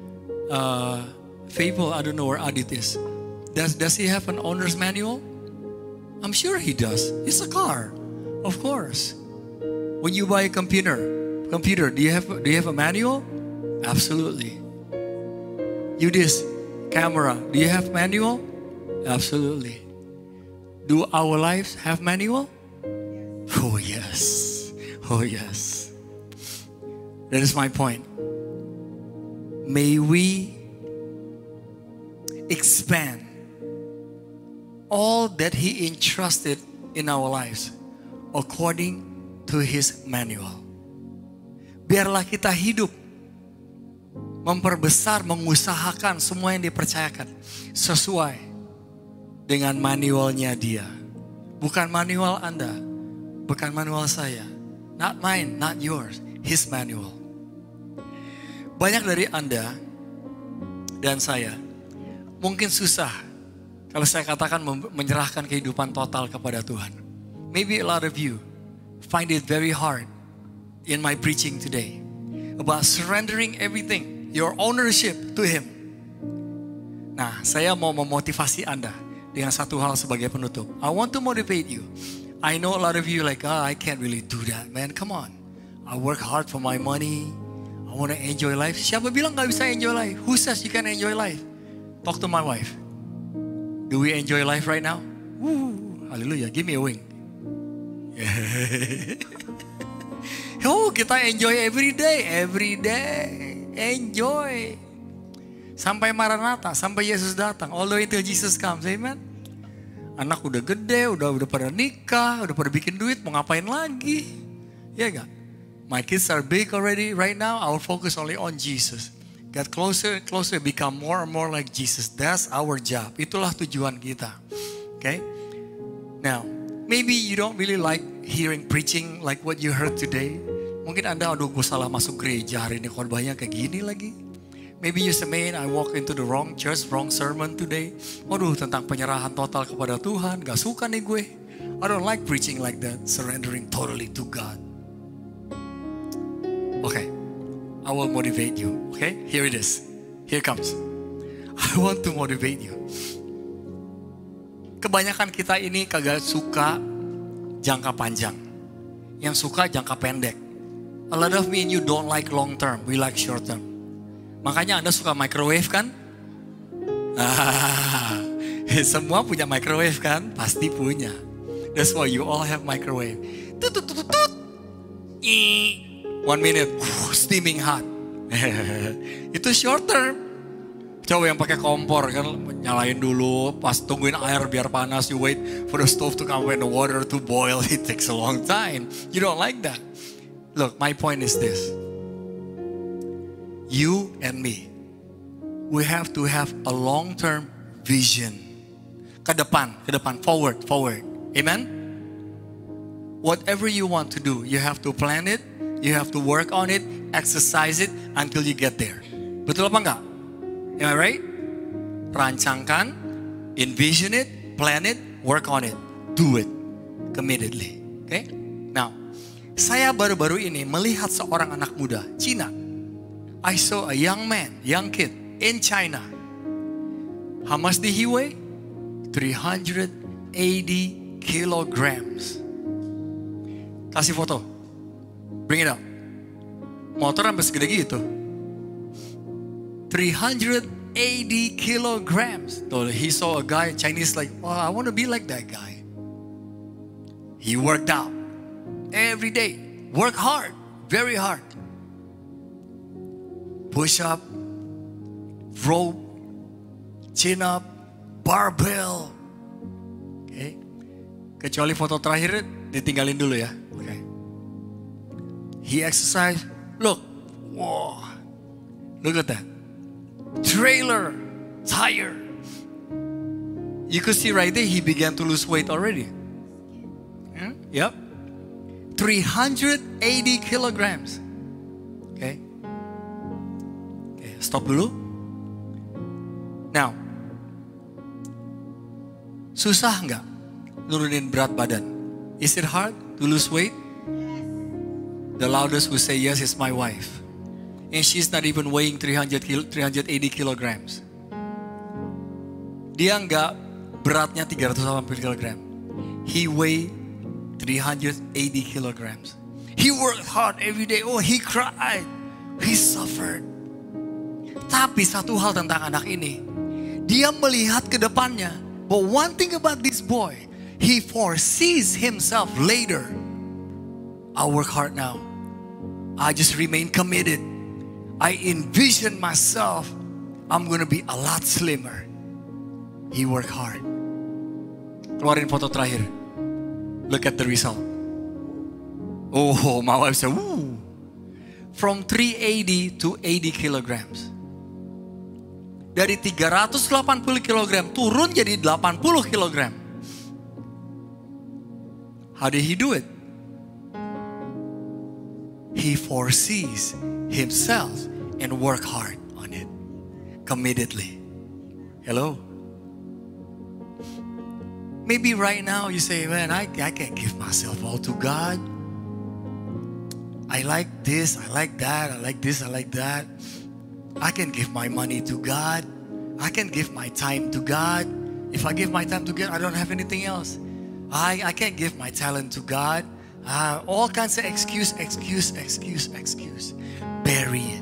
Fable, I don't know where Adit is. Does he have an owner's manual? I'm sure he does. It's a car, of course. When you buy a computer, do you have a manual? Absolutely. You this camera, do you have manual? Absolutely. Do our lives have manual? Oh yes. Oh yes. That is my point. May we expand all that He entrusted in our lives according to His manual. Biarlah kita hidup memperbesar, mengusahakan semua yang dipercayakan sesuai dengan manualnya Dia. Bukan manual Anda, bukan manual saya. Not mine, not yours. His manual. Banyak dari Anda dan saya mungkin susah kalau saya katakan menyerahkan kehidupan total kepada Tuhan. Maybe a lot of you find it very hard in my preaching today about surrendering everything, your ownership to Him. Nah, saya mau memotivasi Anda dengan satu hal sebagai penutup. I want to motivate you. I know a lot of you like, I can't really do that, man. Come on. I work hard for my money. I want to enjoy life. Siapa bilang gak bisa enjoy life? Who says you can enjoy life? Talk to my wife. Do we enjoy life right now? Woo, hallelujah. Give me a wink. Oh, kita enjoy every day, enjoy. Sampai Maranatha, sampai Yesus datang, all the way till Jesus comes, amen. Anak udah gede, udah pada nikah, udah pada bikin duit, mau ngapain lagi? Ya gak? My kids are big already, right now I will focus only on Jesus. Get closer and closer, become more and more like Jesus. That's our job, itulah tujuan kita. Okay? Now, maybe you don't really like hearing preaching like what you heard today. Mungkin Anda, aduh gue salah masuk gereja hari ini, khotbahnya kayak gini lagi. Maybe you say, man, I walk into the wrong church, wrong sermon today. Waduh, tentang penyerahan total kepada Tuhan, gak suka nih gue. I don't like preaching like that, surrendering totally to God. Okay, I will motivate you, okay? Here it is, here it comes. I want to motivate you. Kebanyakan kita ini kagak suka jangka panjang. Yang suka jangka pendek. A lot of me and you don't like long term, we like short term. Makanya Anda suka microwave kan? Semua punya microwave kan? Pasti punya. That's why you all have microwave. Tut, tut, tut, tut. 1 minute, steaming hot. Itu short term. Coba yang pakai kompor kan, nyalain dulu, pas tungguin air biar panas, you wait for the stove to come and the water to boil. It takes a long time. You don't like that. Look, my point is this. You and me, we have to have a long-term vision. Ke depan, forward. Amen? Whatever you want to do, you have to plan it, you have to work on it, exercise it until you get there. Betul apa enggak? Am I right? Rancangkan, envision it, plan it, work on it. Do it committedly. Okay? Now, saya baru-baru ini melihat seorang anak muda, Cina. I saw a young man, young kid in China. How much did he weigh? 380 kilograms. Kasih foto. Bring it up. Motor sampai segede gitu. 380 kilograms. So he saw a guy, Chinese, like, oh, I want to be like that guy. He worked out every day. Work hard, very hard. Push up, rope, chin up, barbell. Okay. Kecuali foto terakhir ditinggalin dulu ya. Okay. He exercised. Look, wow, look at that. Trailer, tire. You could see right there he began to lose weight already. Yep. 380 kilograms. Okay. Okay, stop dulu. Now, susah nggak nurunin berat badan? Is it hard to lose weight? The loudest who say yes is my wife. And she's not even weighing 380 kilograms. Dia nggak beratnya 380 kilogram. He weigh 380 kilograms. He worked hard every day. Oh, he cried. He suffered. Tapi satu hal tentang anak ini. Dia melihat ke depannya. But one thing about this boy, he foresees himself later. I work hard now. I just remain committed. I envision myself, I'm gonna be a lot slimmer. He worked hard. Keluarin foto terakhir. Look at the result. Oh, my wife said, woo. From 380 to 80 kilograms. Dari 380 kilogram turun jadi 80 kilogram. How did he do it? He foresees himself and work hard on it. Committedly. Hello? Maybe right now you say, man, I can't give myself all to God. I like this, I like that, I like this, I like that. I can give my money to God. I can give my time to God. If I give my time to God, I don't have anything else. I can't give my talent to God. All kinds of excuse. Bury it.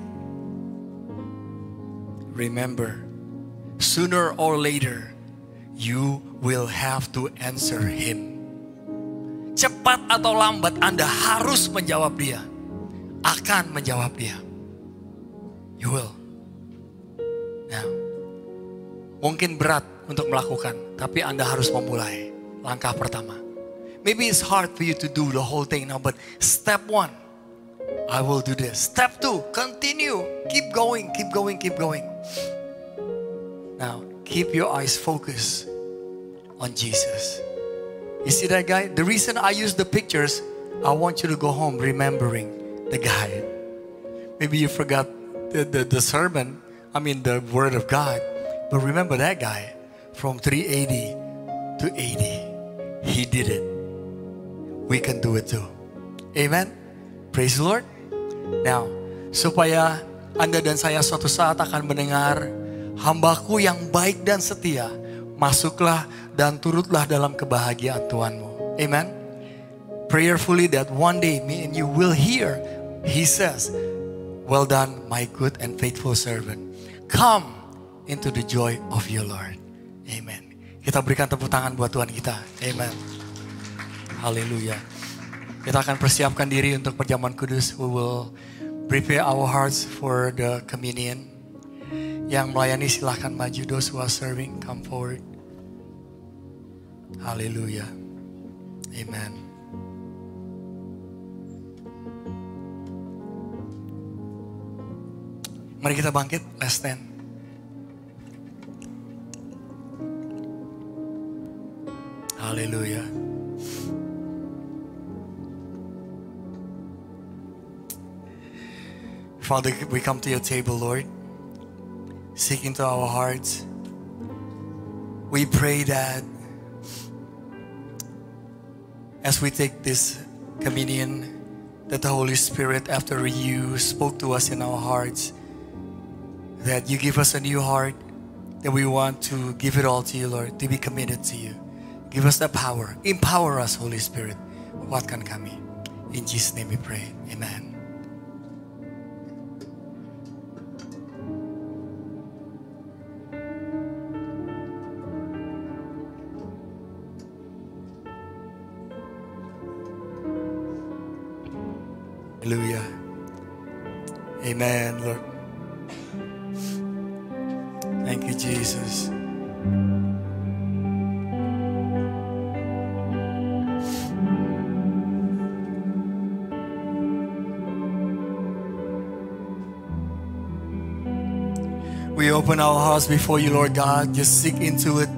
Remember, sooner or later, you will have to answer Him. cepat atau lambat Anda harus menjawab dia. Akan menjawab dia. You will. Nah, mungkin berat untuk melakukan, tapi Anda harus memulai langkah pertama. Maybe it's hard for you to do the whole thing now, but step 1, I will do this. Step 2, continue. Keep going, keep going, keep going. Now, keep your eyes focused on Jesus. You see that guy? The reason I use the pictures, I want you to go home remembering the guy. Maybe you forgot the sermon, the word of God. But remember that guy from 380 to 80. He did it. We can do it too. Amen. Praise the Lord. Now, supaya Anda dan saya suatu saat akan mendengar, hambaku yang baik dan setia, masuklah dan turutlah dalam kebahagiaan Tuhanmu. Amen. Prayerfully that one day me and you will hear, He says, well done my good and faithful servant. Come into the joy of your Lord. Amen. Kita berikan tepuk tangan buat Tuhan kita. Amen. Haleluya. Kita akan persiapkan diri untuk perjamuan kudus. We will prepare our hearts for the communion. Yang melayani silahkan maju. Those who are serving, come forward. Haleluya. Amen. Mari kita bangkit. Let's stand. Haleluya. Father, we come to your table, Lord, seek into our hearts. We pray that as we take this communion, that the Holy Spirit, after you spoke to us in our hearts, that you give us a new heart, that we want to give it all to you, Lord, to be committed to you. Give us the power. Empower us, Holy Spirit. Kuatkan kami. In Jesus' name we pray. Amen. Hallelujah. Amen, Lord. Thank you, Jesus. We open our hearts before you, Lord God. Just seek into it.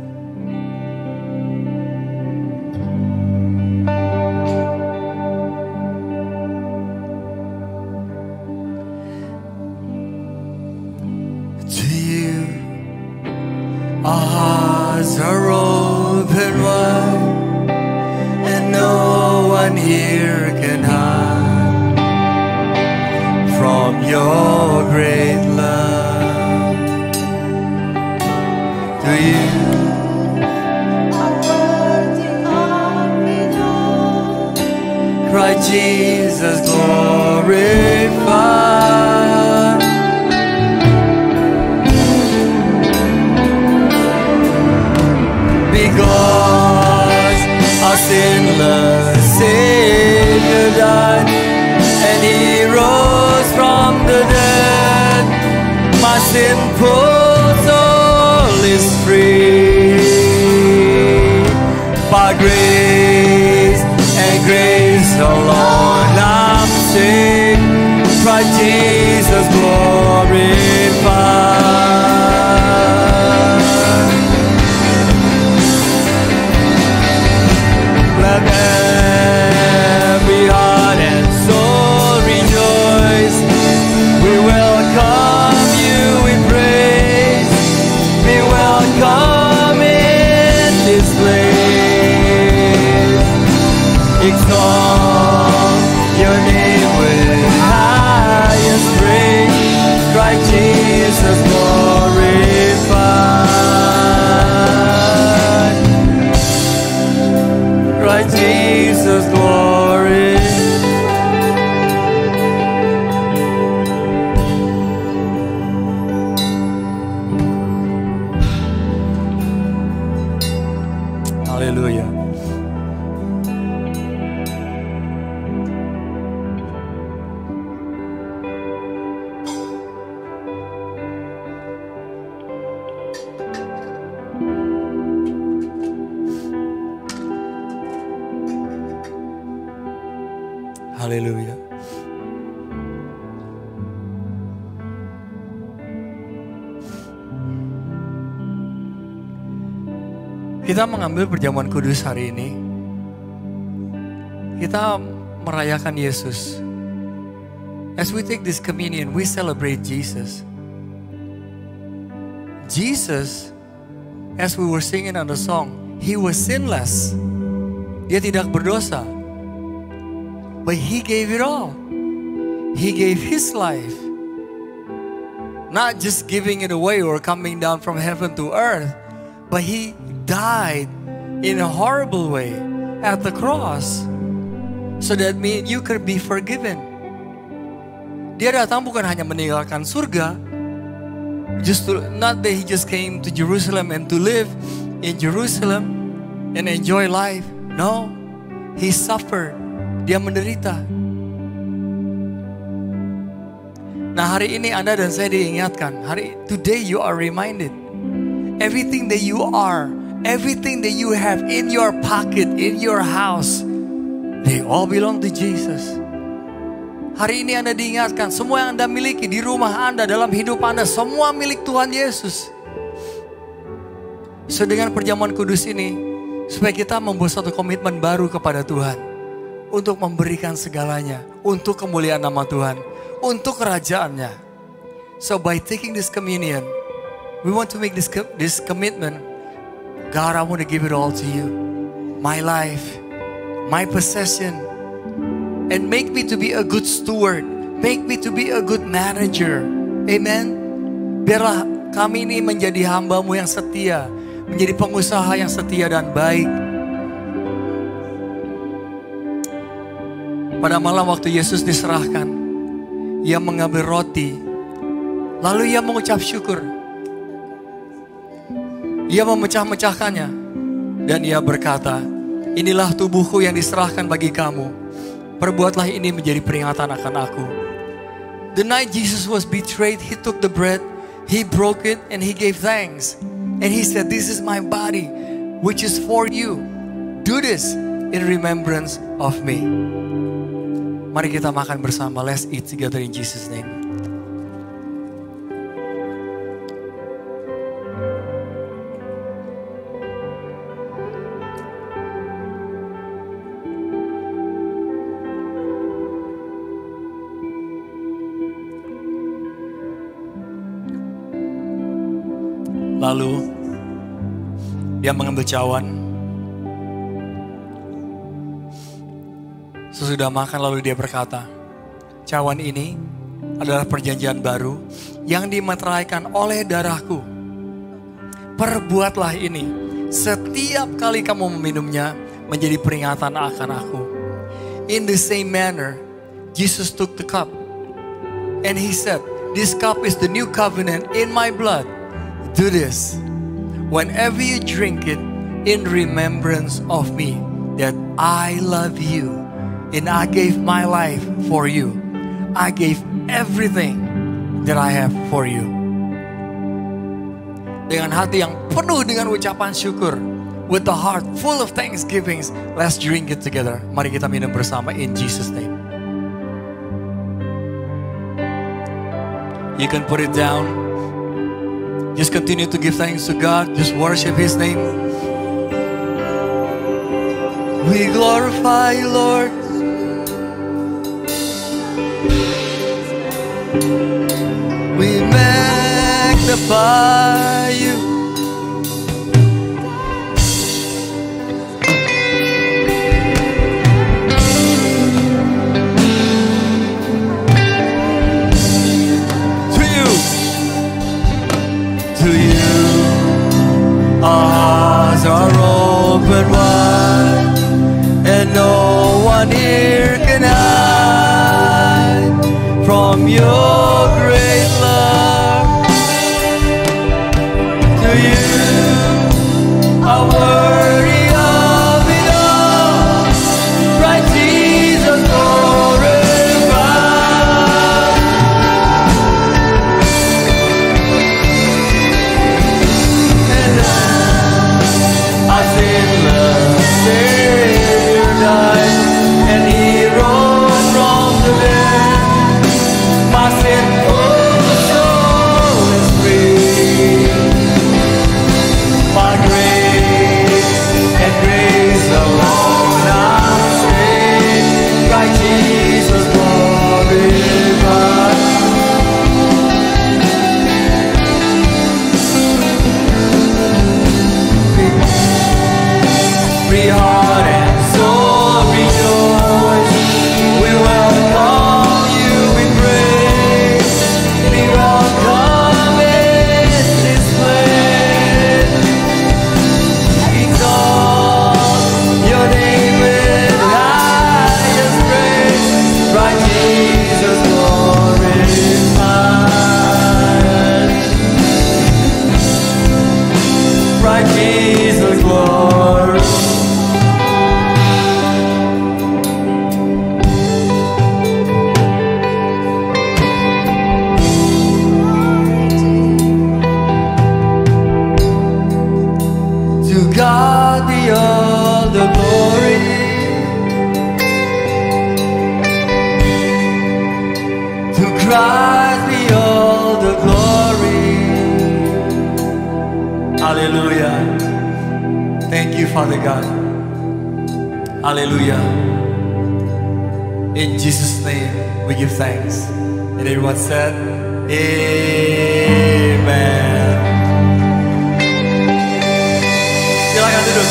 To you, our hearts are open wide, and no one here can hide from your great love. To you, Christ Jesus glorified. Because our sinless Savior died, and He rose from the dead, my sinful soul is free. By grace and grace alone I'm saved. Christ Jesus glorified. Let every heart and soul rejoice. We welcome you, we praise. Be welcome in this place. Exalt your name with highest praise. Christ Jesus glorified. Christ Jesus glory. Hallelujah. Haleluya. Kita mengambil perjamuan kudus hari ini. Kita merayakan Yesus. As we take this communion, we celebrate Jesus. Jesus, as we were singing on the song, He was sinless. Dia tidak berdosa. But He gave it all. He gave His life. Not just giving it away or coming down from heaven to earth, but He died in a horrible way at the cross. So that means you could be forgiven. Dia datang bukan hanya meninggalkan surga. Not that He just came to Jerusalem and to live in Jerusalem and enjoy life. No, He suffered. Dia menderita. Nah, hari ini Anda dan saya diingatkan. Today you are reminded. Everything that you are, everything that you have in your pocket, in your house, they all belong to Jesus. Hari ini Anda diingatkan, semua yang Anda miliki di rumah Anda, dalam hidup Anda, semua milik Tuhan Yesus. So dengan perjamuan kudus ini, supaya kita membuat satu komitmen baru kepada Tuhan. Untuk memberikan segalanya, untuk kemuliaan nama Tuhan, untuk kerajaannya. So by taking this communion, we want to make this commitment. God, I want to give it all to you. My life, my possession. And make me to be a good steward. Make me to be a good manager. Amen. Biarlah kami ini menjadi hamba-Mu yang setia. Menjadi pengusaha yang setia dan baik. Pada malam waktu Yesus diserahkan, Ia mengambil roti. Lalu Ia mengucap syukur. Ia memecah-mecahkannya. Dan Ia berkata, inilah tubuhku yang diserahkan bagi kamu. Perbuatlah ini menjadi peringatan akan aku. The night Jesus was betrayed, He took the bread, He broke it, and He gave thanks. And He said, this is my body, which is for you. Do this in remembrance of me. Mari kita makan bersama. Let's eat together in Jesus' name. Lalu Dia mengambil cawan. Sesudah makan lalu Dia berkata, cawan ini adalah perjanjian baru yang dimeteraikan oleh darahku. Perbuatlah ini setiap kali kamu meminumnya menjadi peringatan akan aku. In the same manner, Jesus took the cup and He said, this cup is the new covenant in my blood. Do this whenever you drink it in remembrance of me, that I love you. And I gave my life for you. I gave everything that I have for you. Dengan hati yang penuh dengan ucapan syukur, with the heart full of thanksgivings, let's drink it together. Mari kita minum bersama in Jesus' name. You can put it down. Just continue to give thanks to God. Just worship His name. We glorify you, Lord. We magnify you. To you, our hearts are open wide, and no one here can hide from your great love. To you, are worthy of it all, Christ Jesus glorified. And our sinless Savior died, and He rose from Father God. Hallelujah. In Jesus' name, we give thanks. And everyone said, Amen. Silakan duduk.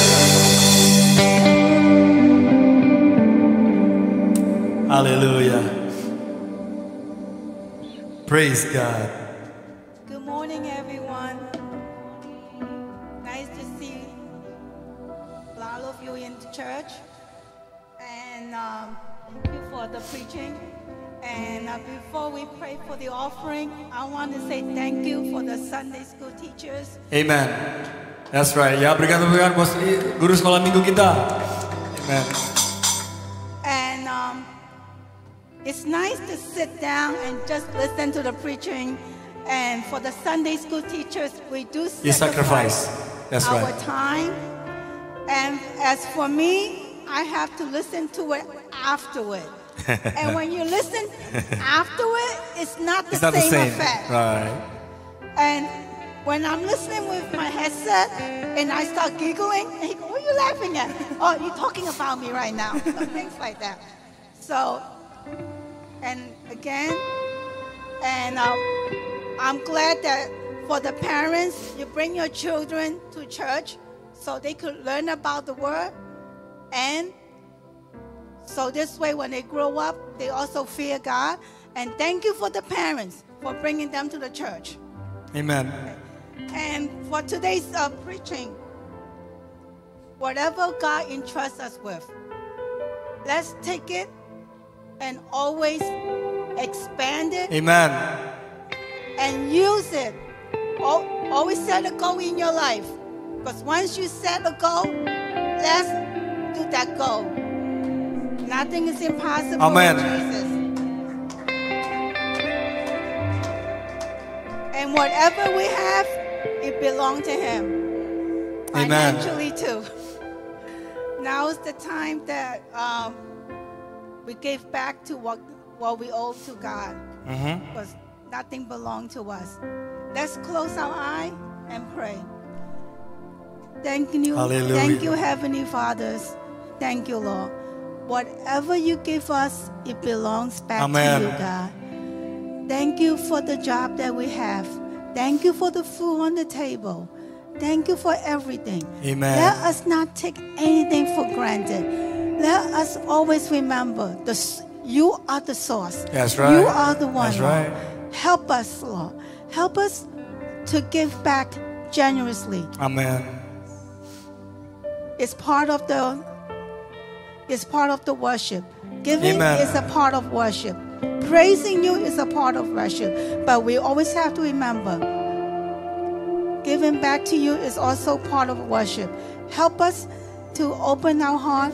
Hallelujah. Praise God. Good morning, everyone. Nice to see a lot of you in the church. And thank you for the preaching. And before we pray for the offering, I want to say thank you for the Sunday school teachers. Amen. That's right. Ya, berikan tepukan buat guru sekolah minggu kita. Amen. And it's nice to sit down and just listen to the preaching. And for the Sunday school teachers, we do You sacrifice. That's our right. time. And as for me, I have to listen to it afterward. And when you listen afterward, it's not the same effect. Right. And when I'm listening with my headset and I start giggling, and he goes, "What are you laughing at?" "Oh, you're talking about me right now." Things like that. So, and again, and I'm glad that for the parents, you bring your children to church so they could learn about the word. And so this way, when they grow up, they also fear God. And thank you for the parents for bringing them to the church. Amen. And for today's preaching, whatever God entrusts us with, let's take it and always expand it. Amen. And use it. Always set a goal in your life. Because once you set a goal, let's do that goal. Nothing is impossible Amen. with Jesus. And whatever we have, it belongs to Him. Amen. Financially too. Now is the time that we give back to what we owe to God. Because nothing belongs to us. Let's close our eye and pray. Thank you. Hallelujah. Thank you, Heavenly Fathers. Thank you, Lord. Whatever you give us, it belongs back Amen. to you, God. Thank you for the job that we have. Thank you for the food on the table. Thank you for everything. Amen. Let us not take anything for granted. Let us always remember you are the source. That's right. You are the one. That's Lord. right. Help us, Lord. Help us to give back generously. Amen. It's part of the worship. Giving Amen. is a part of worship. Praising you is a part of worship. But we always have to remember, giving back to you is also part of worship. Help us to open our heart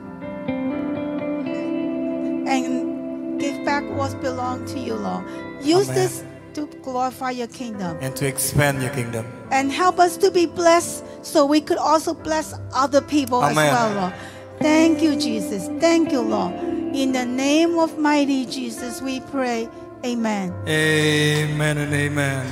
and give back what belongs to you, Lord. Use Amen. this to glorify your kingdom. And to expand your kingdom. And help us to be blessed so we could also bless other people Amen. as well, Lord. Thank you, Jesus. Thank you, Lord. In the name of mighty Jesus, we pray. Amen. Amen and amen.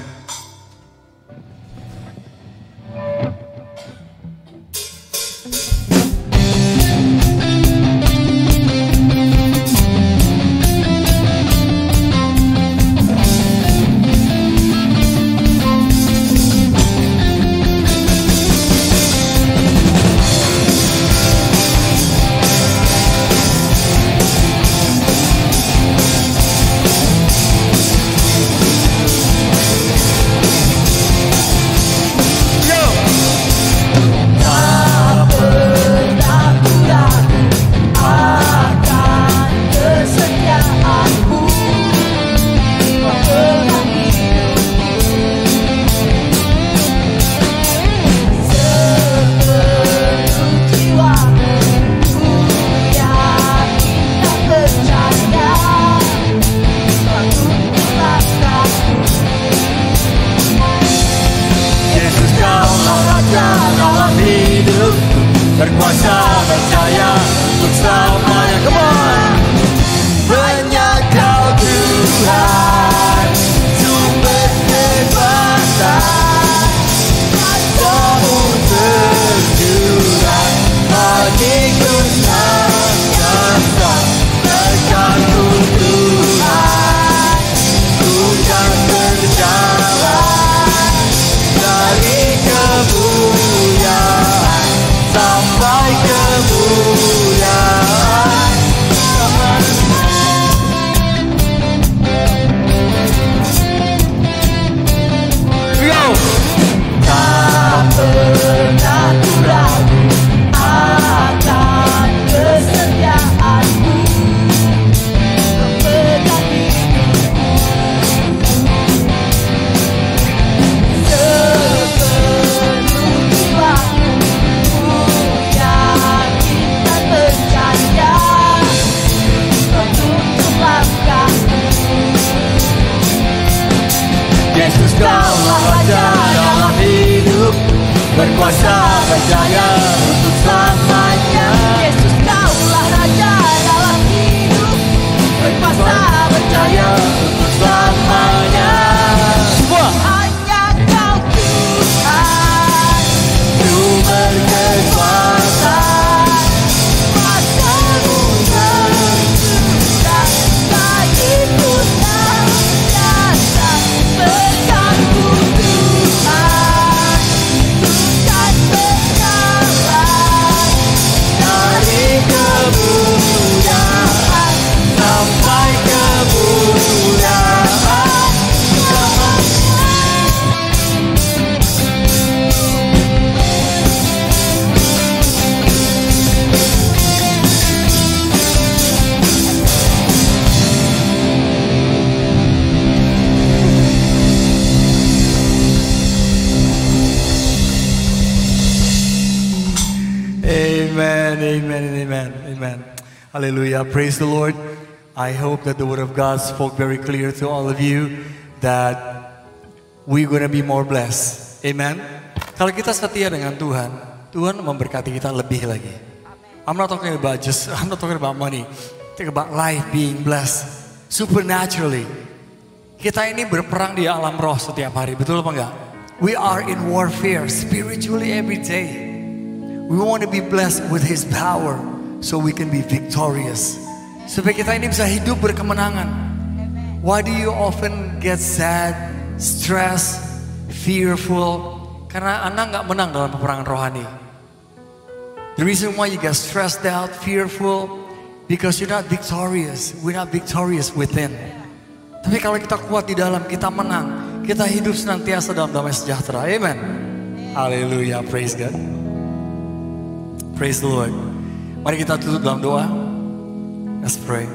berkuasa berjaya untuk selamanya. Yesus kaulah Raja dalam hidup, berkuasa berjaya untuk selamanya. Semua hanya Kau Tuhan, Ku berkuasa. kuasa-Mu bersudah, bagiku tak biasa. Berkat-Mu Tuhan, Tuhan berjalan dari kemuliaan Sampai kemuliaan. Amen, amen, and amen, amen. Hallelujah. Praise the Lord. I hope that the Word of God spoke very clear to all of you that we're gonna be more blessed. Amen. Kalau kita setia dengan Tuhan, Tuhan memberkati kita lebih lagi. I'm not talking about money. Think about life being blessed supernaturally. Kita ini berperang di alam roh setiap hari, betul apa enggak? We are in warfare spiritually every day. We want to be blessed with His power so we can be victorious. Supaya kita ini bisa hidup berkemenangan. Why do you often get sad, stressed, fearful? Karena Anda nggak menang dalam peperangan rohani. The reason why you get stressed out, fearful, because you're not victorious. We're not victorious within. Tapi kalau kita kuat di dalam, kita menang. Kita hidup senantiasa dalam damai sejahtera. Amen. Hallelujah. Praise God. Praise the Lord. Mari kita tutup dalam doa. Let's pray.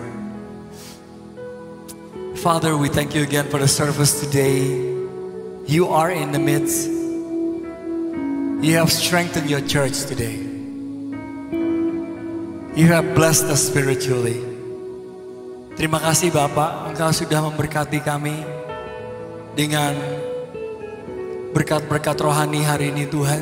Father, we thank you again for the service today. You are in the midst. You have strengthened your church today. You have blessed us spiritually. Terima kasih Bapak, Engkau sudah memberkati kami dengan berkat-berkat rohani hari ini Tuhan.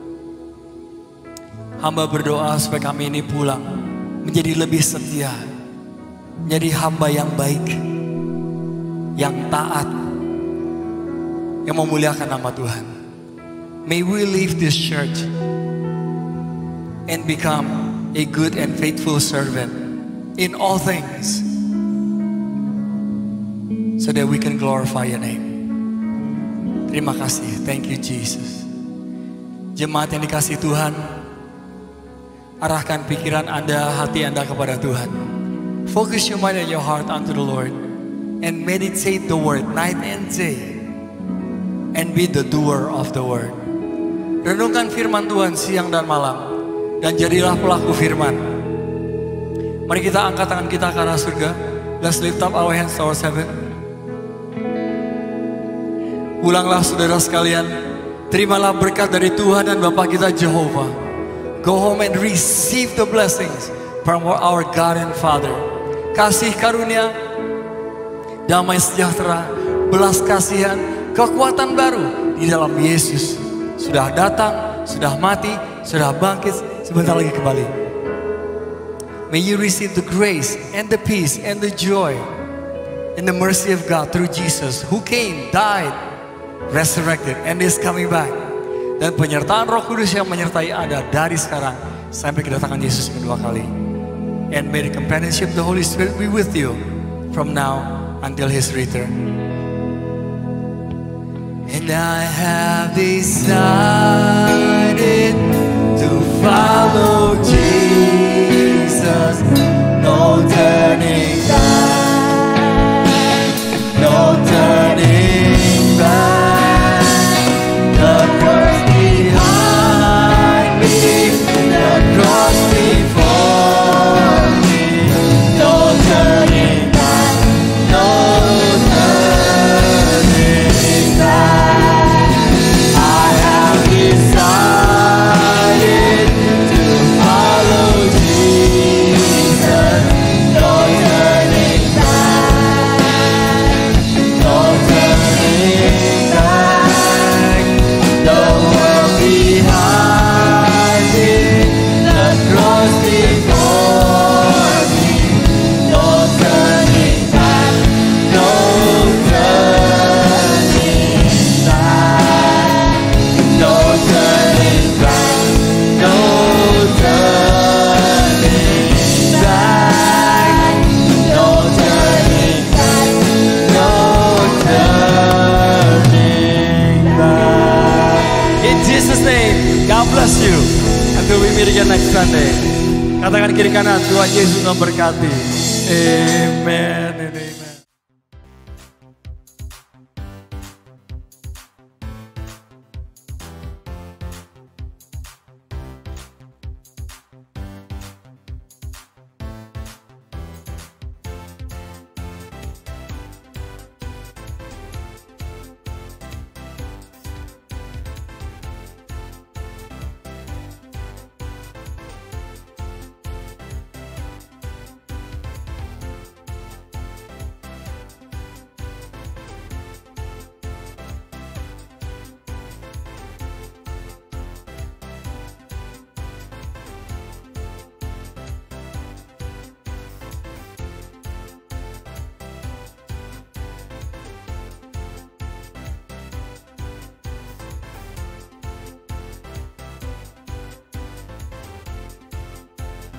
Hamba berdoa supaya kami ini pulang menjadi lebih setia, menjadi hamba yang baik, yang taat, yang memuliakan nama Tuhan. May we leave this church and become a good and faithful servant in all things, so that we can glorify your name. Terima kasih, thank you Jesus. Jemaat yang dikasihi Tuhan, arahkan pikiran Anda, hati Anda kepada Tuhan. Focus your mind and your heart unto the Lord, and meditate the word night and day, and be the doer of the word. Renungkan firman Tuhan siang dan malam, dan jadilah pelaku firman. Mari kita angkat tangan kita ke arah surga. Let's lift up our hands towards heaven. Ulanglah saudara sekalian, terimalah berkat dari Tuhan dan Bapa kita Jehovah. Go home and receive the blessings from our God and Father. Kasih karunia, damai sejahtera, belas kasihan, kekuatan baru di dalam Yesus sudah datang, sudah mati, sudah bangkit, sebentar lagi kembali. May you receive the grace and the peace and the joy and the mercy of God through Jesus who came, died, resurrected and is coming back. Dan penyertaan Roh Kudus yang menyertai Anda dari sekarang sampai kedatangan Yesus kedua kali. And may the companionship of the Holy Spirit be with you from now until His return. And I have decided to follow Jesus. No turning back, no turning back. The cross behind me, the cross before me. No turning back, no turning back. I have decided to follow Jesus. Angkat tangan kiri kanan, Tuhan Yesus memberkati. Amen.